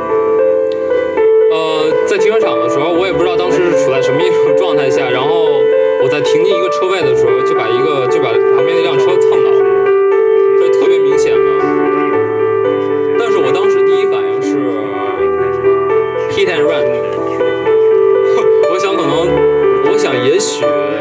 在停车场的时候，我也不知道当时是处在什么一种状态下，然后我在停进一个车位的时候，就把旁边那辆车蹭到了，这是特别明显的。但是我当时第一反应是 hit and run， 我想也许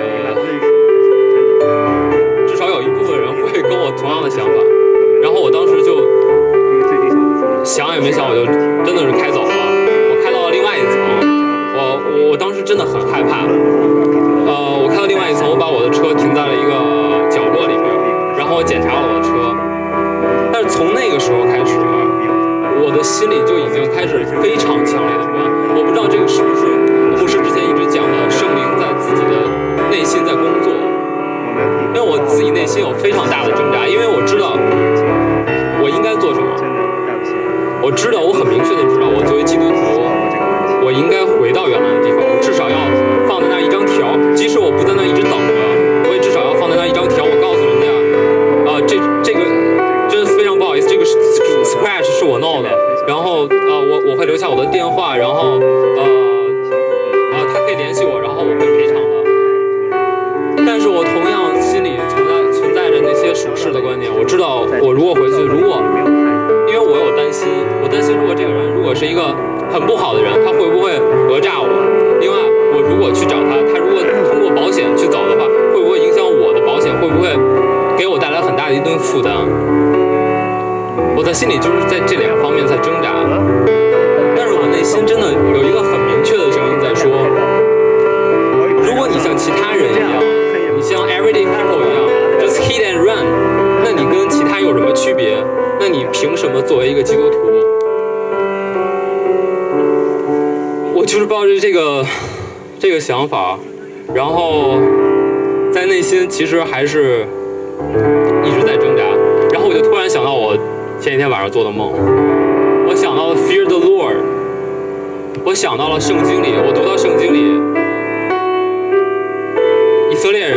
至少有一部分人会跟我同样的想法，然后我当时就想也没想，我就真的是开走了。我开到了另外一层，我当时真的很害怕。我开到另外一层，我把我的车停在了一个角落里边，然后我检查了我的车。但是从那个时候开始，我的心里就已经开始非常强烈的不安。我不知道这个是不是牧师之前一直讲的圣灵在自己的内心在工作，因为我自己内心有非常大的挣扎，因为我知道我应该做什么，我知道，我很明确的知道，我作为基督徒，我应该回到原来的地方，我至少要放在那一张条，即使我不在那一直等着，我也至少要放在那一张条，我告诉人家，这个真的非常不好意思，这个 scratch 是我弄的，然后我会留下我的电话，然后他可以联系我，然后我会赔偿的。但是我同样心里存在着那些属世的观念，我知道我如果回去，因为我有担心，我担心如果这个人如果是一个很不好的人，他会不会讹诈我？另外，我如果去找他如果通过保险去走的话，会不会影响我的保险？会不会给我带来很大的一顿负担？我在心里就是在这2个方面在挣扎，但是我内心真的有一个很明确的声音在说，如果你像其他人一样，你像 everyday people 一样 just hit and run， 那你跟其他有什么区别？那你凭什么作为一个基督徒？我就是抱着这个想法，然后在内心其实还是一直在挣扎，然后我就突然想到我前几天晚上做的梦，我想到了 Fear the Lord， 我想到了圣经里，我读到圣经里，以色列人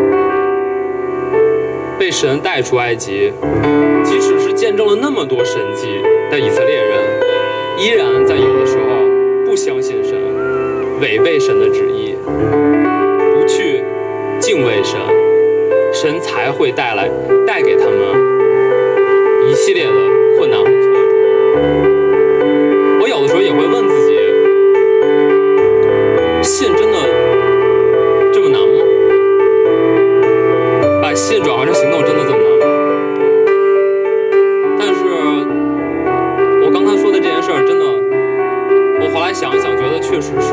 被神带出埃及，即使是见证了那么多神迹的以色列人，依然在有的时候不相信神，违背神的旨意，不去敬畏神，神才会带给他们一系列的困难和挫折。我有的时候也会问自己，信真的这么难吗？把信转化成行动真的这么难吗？但是我刚才说的这件事儿，真的，我后来想一想，觉得确实是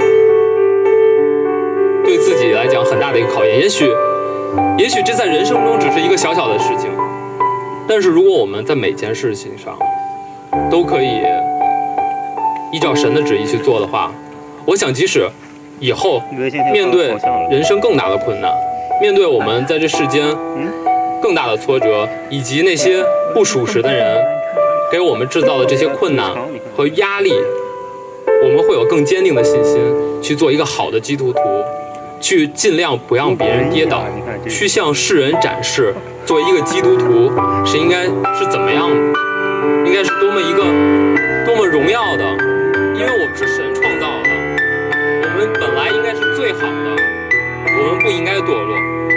对自己来讲很大的一个考验。也许这在人生中只是一个小小的事情，但是如果我们在每件事情上都可以依照神的旨意去做的话，我想即使以后面对人生更大的困难，面对我们在这世间更大的挫折，以及那些不属实的人给我们制造的这些困难和压力，我们会有更坚定的信心去做一个好的基督徒，去尽量不让别人跌倒，去向世人展示作为一个基督徒是应该是怎么样的，应该应该是多么荣耀的，因为我们是神创造的，我们本来应该是最好的，我们不应该堕落。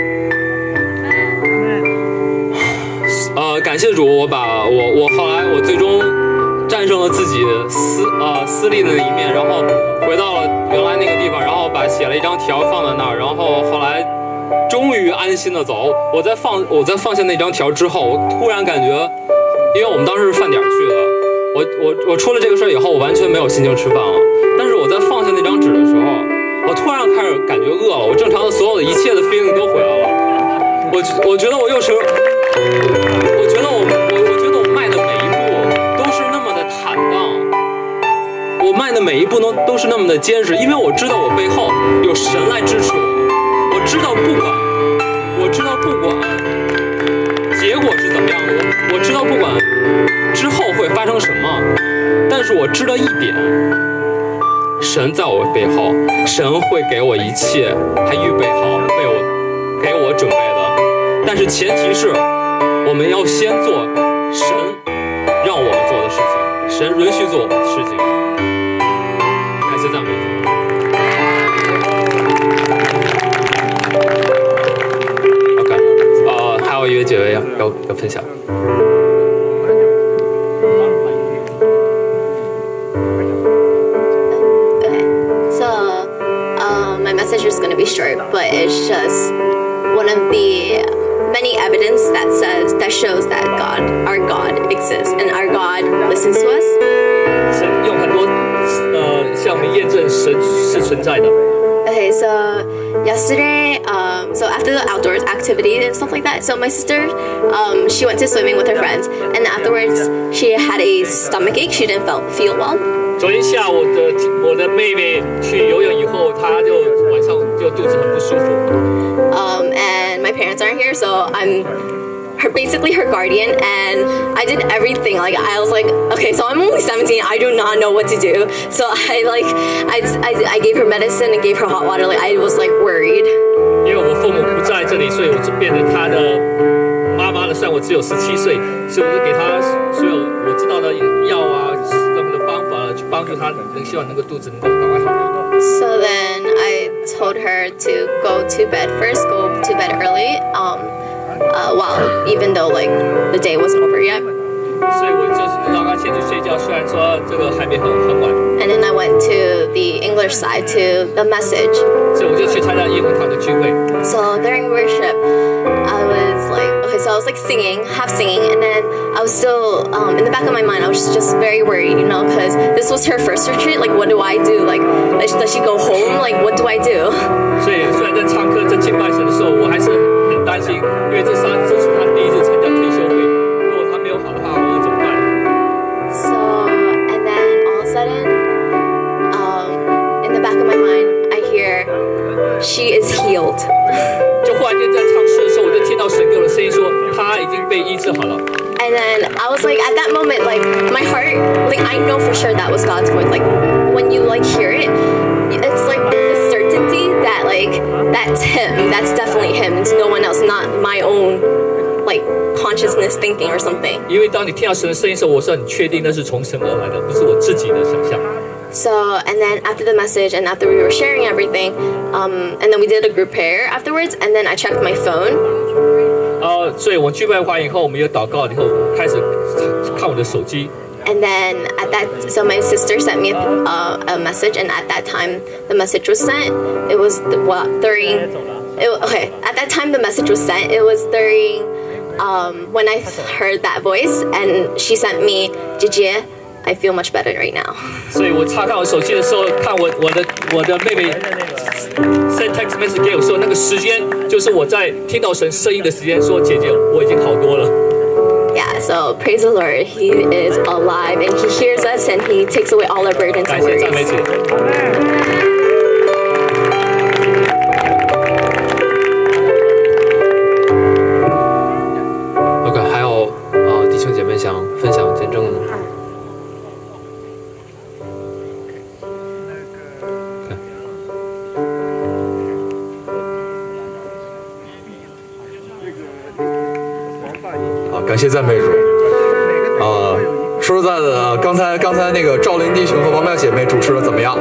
感谢主，我后来我最终战胜了自己私利的那一面，然后回到了原来那个地方，然后写了一张条放在那儿，然后后来终于安心的走。我在放下那张条之后，我突然感觉，因为我们当时是饭点去的，我出了这个事儿以后，我完全没有心情吃饭了。但是我在放下那张纸的时候，我突然开始感觉饿了，我正常的所有的一切的 feeling 都回来了。我觉得我又是，我觉得我迈的每一步都是那么的坦荡，我迈的每一步都是那么的坚实，因为我知道我背后有神来支持我，我知道不管结果是怎么样的，我知道不管之后会发生什么，但是我知道一点，神在我背后，神会给我一切，他预备好给我准备的。但是前提是，我们要先做神让我们做的事情，神允许做我们的事情。感谢赞美主。OK， 还有一位姐妹要分享。 My message is going to be short, but it's just one of the many evidence that shows that our God exists and our God listens to us. 神用很多向我们验证神是存在的。 Okay, so yesterday, so after the outdoors activity and stuff like that, so my sister, she went to swimming with her friends, and afterwards she had a stomach ache. She didn't feel well. 昨天下午我的妹妹去游泳以后，她就晚上就肚子很不舒服。 And my parents aren't here, so I'm basically her guardian, and I did everything. Like I was like, okay, so I'm only 17. I do not know what to do. So I gave her medicine and gave her hot water. Like I was like worried. 因为我父母不在这里，所以我就变成她的妈妈了。虽然我只有17岁，所以我就给她所有我知道的药啊，什么的方法去帮助她，希望能够肚子能够赶快好。 So then I told her to go to bed first, go to bed early. Well, even though like the day wasn't over yet. 所以我就是让她先去睡觉，虽然说这个还没很晚。 And then I went to the English side to the message. 所以我就去参加英文堂的聚会。 So during worship, I was like, okay, so I was like singing, half singing, and then I was still in the back of my mind, I was just very worried, you know, because this was her first retreat. Like, what do I do? Like, does she go home? Like, what do I do? 所以虽然在唱歌、在敬拜神的时候，我还是很担心，因为这是她第一次参加退休会，如果她没有好的话，我怎么办 ？So and then all of a sudden, in the back of my mind, I hear, "She is healed." 就忽然间在唱诗的时候，我就听到神给我的声音说，她已经被医治好了。 And then I was like, at that moment, like my heart, like I know for sure that was God's voice. Like when you like hear it, it's like the certainty that like that's Him. That's definitely Him. It's no one else, not my own like consciousness thinking or something. 因为当你听到神的声音的时候，我是很确定那是从神而来的，不是我自己的想象。 So, and then after the message and after we were sharing everything, and then we did a group prayer afterwards, and then I checked my phone. 所以我聚会完以后，我们有祷告以后，我开始看我的手机。 And then at that, so my sister sent me a message, and at that time the message was sent. It was okay. At that time the message was sent. It was during when I heard that voice, and she sent me, "Jijie, I feel much better right now." 所以我查看我手机的时候，看我的妹妹 send text message 给我说，那个时间就是我在听到神声音的时间，说姐姐我已经好多了。 Yeah, so praise the Lord. He is alive and He hears us and He takes away all our burdens and worries. 感谢赞美主。 OK， 还有弟兄姐妹想分享见证的吗？感谢赞美主。 说实在的，刚才那个赵林弟兄和王妙姐妹主持的怎么样？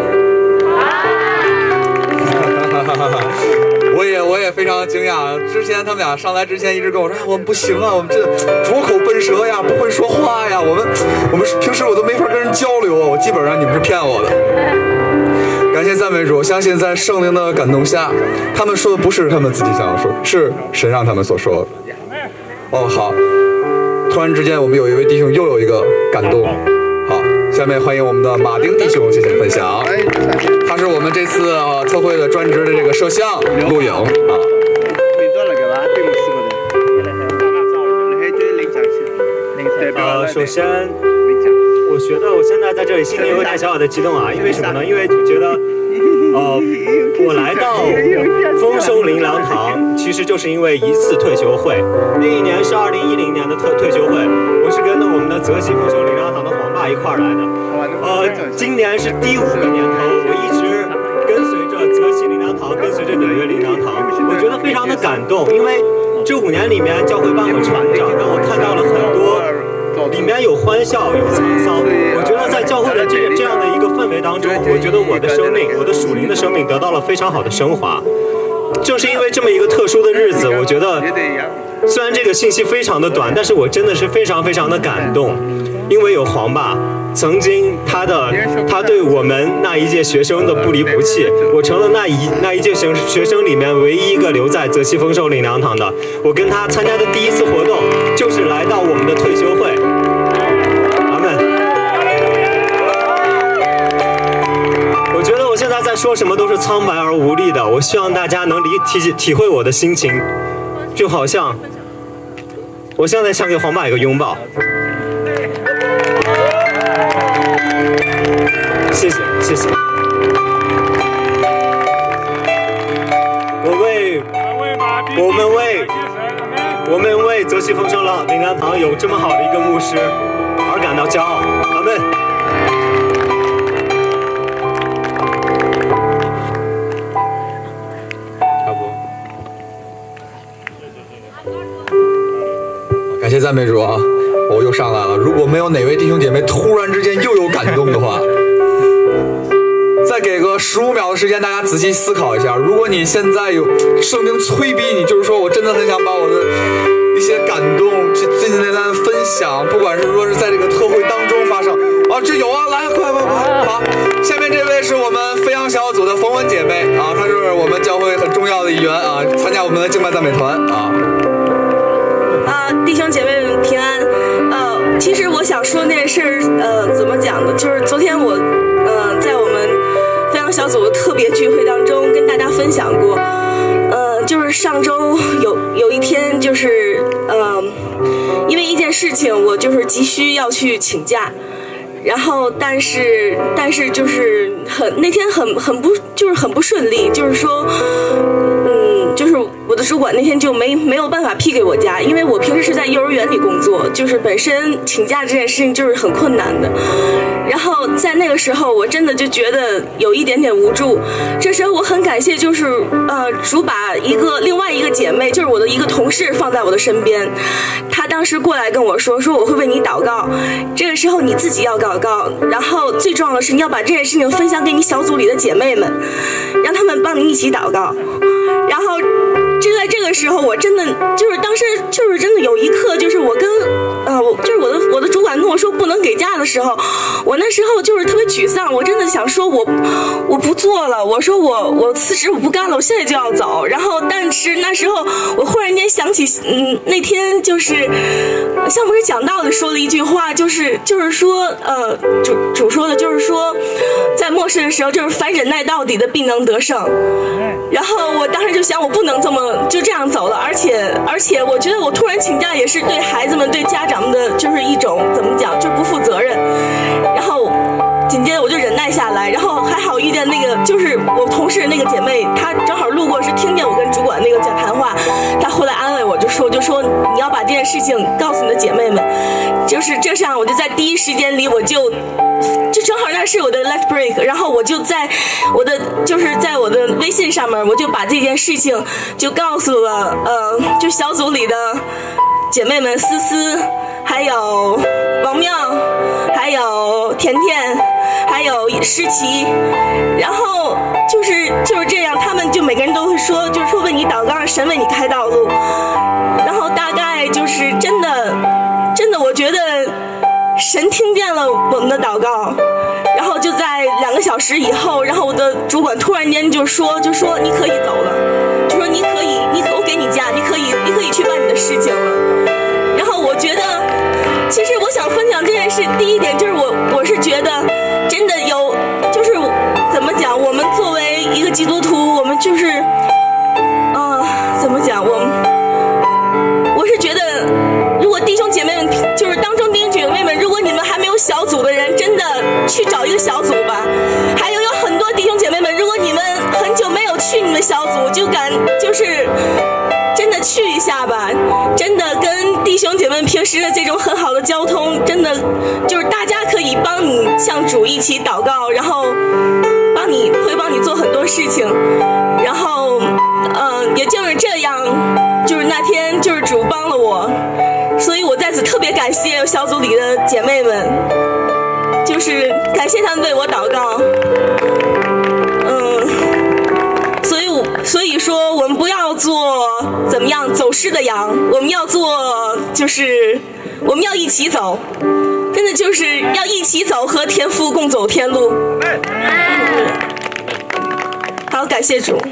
我也非常惊讶。之前他们俩上来之前一直跟我说，我们不行啊，我们这拙口笨舌呀，不会说话呀，我们平时我都没法跟人交流啊，我基本上你们是骗我的。感谢赞美主，相信在圣灵的感动下，他们说的不是他们自己想要说，是神让他们所说的。哦，好，突然之间我们有一位弟兄又有一个感动。好，下面欢迎我们的马丁弟兄进行分享。他是我们这次特会的专职的这个摄像录影啊。 首先，我觉得我现在在这里心里有点小小的激动啊，因为什么呢？因为觉得，我来到丰收灵粮堂，其实就是因为一次退休会。那一年是2010年的退休会，我是跟着我们的泽西丰收灵粮堂的黄爸一块儿来的。今年是第5个年头，我一直跟随着泽西灵粮堂，跟随着纽约灵粮堂，我觉得非常的感动，因为这5年里面教会帮我成长，让我看到了很多。里面有欢笑，有沧桑。我觉得在教会的这样的一个氛围当中，我觉得我的生命，我的属灵的生命得到了非常好的升华。正是因为这么一个特殊的日子，我觉得虽然这个信息非常的短，但是我真的是非常非常的感动，因为有黄爸曾经他对我们那一届学生的不离不弃，我成了那一届学生里面唯一一个留在泽西丰收灵粮堂的。我跟他参加的第一次活动就是来到我们的退休会。阿们。我觉得我现在在说什么都是苍白而无力的，我希望大家能体会我的心情，就好像我现在想给黄爸一个拥抱。谢谢，谢谢。我们为泽西丰收灵粮堂有这么好的一个牧师而感到骄傲。阿们。差不多。感谢赞美主啊！我又上来了。如果没有哪位弟兄姐妹突然之间又有感动的话，再给个15秒的时间，大家仔细思考一下。如果你现在有圣灵催逼你，就是说我真的很想把我的一些感动最近的分享，不管是说是在这个特会当中发生啊，这有啊，来，快！好，下面这位是我们飞扬小组的冯文姐妹啊，她是我们教会很重要的一员啊，参加我们的敬拜赞美团啊。 弟兄姐妹们平安。其实我想说那事儿，怎么讲呢？就是昨天我，在我们飞扬小组的特别聚会当中跟大家分享过，就是上周有一天，就是因为一件事情，我就是急需要去请假，然后但是就是那天很不顺利，就是说，就是我的主管那天就没有办法批给我假，因为我平时是在幼儿园里工作，就是本身请假这件事情就是很困难的。然后在那个时候，我真的就觉得有一点点无助。这时候我很感谢，就是主把另外一个姐妹，就是我的一个同事放在我的身边。她当时过来跟我说我会为你祷告，这个时候你自己要祷告，然后最重要的是你要把这件事情分享给你小组里的姐妹们，让他们帮你一起祷告。然后就在这个时候，我真的就是当时就是真的有一刻，就是我跟就是我的主管跟我说不能给假的时候，我那时候就是特别沮丧，我真的想说我不做了，我说我辞职，我不干了，我现在就要走。然后但是那时候我忽然间想起，那天就是像不是讲道的说了一句话，就是说主说的就是说，在末世的时候，就是凡忍耐到底的必能得胜。然后我当时就想，我不能就这样走了，而且我觉得我突然请假也是对孩子们对家长们的就是一种怎么讲，就是不负责任。然后紧接着我就忍耐下来，然后还好遇见那个就是我同事那个姐妹，她正好路过，是听见我跟主管那个讲谈话，她后来安慰我，就说你要把这件事情告诉你的姐妹们。就是这样，我就在第一时间里，我就正好那是我的 lunch break， 然后我就在我的微信上面，我就把这件事情就告诉了就小组里的姐妹们思思，还有王妙。 甜甜，还有诗琪，然后就是这样，他们就每个人都会说，就是说为你祷告，让神为你开道路。然后大概就是真的，我觉得神听见了我们的祷告。然后就在2个小时以后，然后我的主管突然间就说你可以走了，就说你可以，我给你假，你可以去办你的事情了。然后我觉得，其实我想分享这件事，第一点就是我是觉得真的有，就是怎么讲，我们作为一个基督徒，我们就是怎么讲，我是觉得，如果弟兄姐妹们，就是当中弟兄姐妹们，如果你们还没有小组的人，真的去找一个小组吧。还有很多弟兄姐妹们，如果你们很久没有去你们小组，就是真的去一下吧。真的跟弟兄姐妹平时的这种很好的交通，真的就是大家可以帮你向主一起祷告，然后会帮你做很多事情。然后也就是这样，就是那天就是主帮了我，所以我在此特别感谢小组里的姐妹们，就是感谢他们为我祷告。所以说我们不要做怎么样走失的羊，我们要做就是我们要一起走，真的就是要一起走，和天父共走天路。好，感谢主。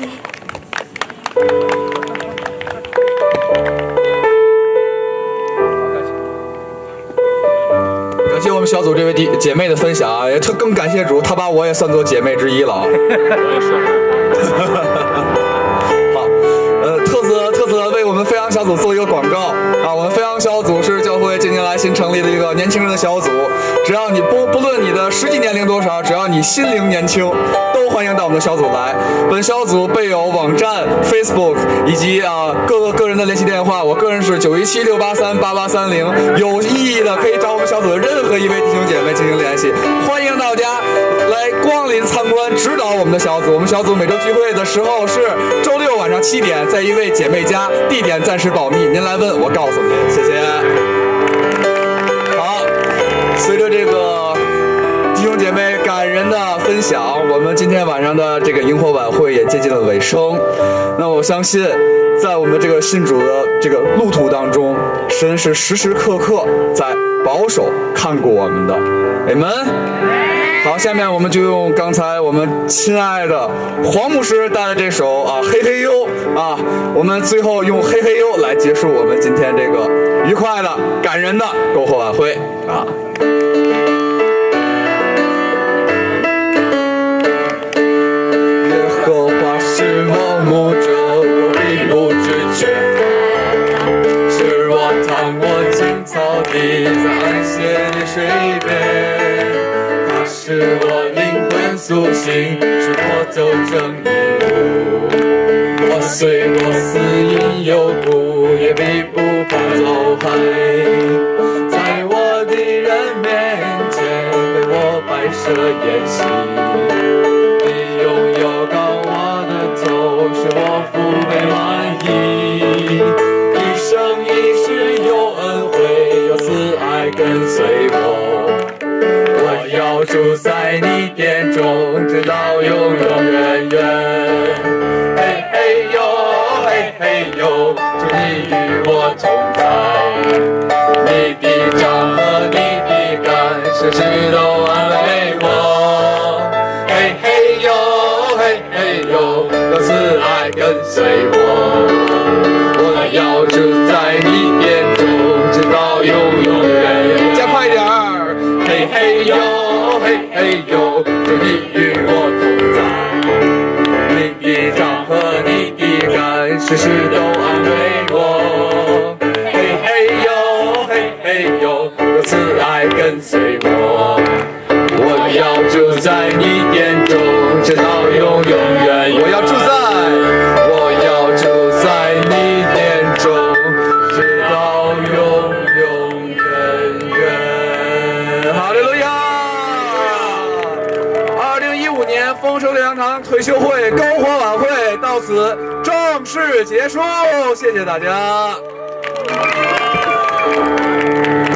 感谢我们小组这位姐妹的分享啊，也更感谢主，她把我也算作姐妹之一了啊。好，特此为我们飞扬小组做一个广告啊，我们飞扬小组是教会近年来新成立的一个年轻人的小组，只要你不论你的实际年龄多少，只要你心灵年轻，都欢迎到我们的小组来。本小组备有网站、Facebook 以及各个个人的联系电话，我个人是917-683-8830，有意义的可以找我们小组的任何一位弟兄姐妹进行联系。欢迎大家来光临参观指导我们的小组。我们小组每周聚会的时候是周六晚上7点，在一位姐妹家，地点暂时保密，您来问我告诉您，谢谢。好，随着这个弟兄姐妹感人的分享，我们今天晚上的这个萤火晚会也接近了尾声。那我相信在我们这个信主的这个路途当中，神是时时刻刻在保守看顾我们的。Amen。好，下面我们就用刚才我们亲爱的黄牧师带的这首嘿嘿哟啊，我们最后用嘿嘿哟来结束我们今天这个愉快的感人的篝火晚会啊。耶和华是我牧者，我必不致缺乏，是我躺卧青草地，在安歇的水边，他使我灵魂苏醒，使我走正义路。我虽过死荫幽谷，也必不怕遭害，在我的人面前为我摆设筵席。你拥有高我的头，使我福杯满溢，一生一世有恩惠，有慈爱跟随我。我要住在你殿中，直到永永远远。嘿嘿哟，嘿嘿哟，祝你与我同在。你的杖和你的竿，时时都安慰我。嘿嘿哟，嘿嘿哟，有慈爱跟随我。我要住在你殿中，直到永永远远。加快一点儿。嘿嘿哟，嘿嘿哟，祝你与我同在。你的杖和你的竿，时时都安慰我。嘿嘿哟，嘿嘿哟，有慈爱跟随我。我要住在你殿中，直到永永远远。我要住在你殿中，直到永永远远。哈利路亚！2015年丰收粮堂退休会篝火晚会到此正式结束，谢谢大家。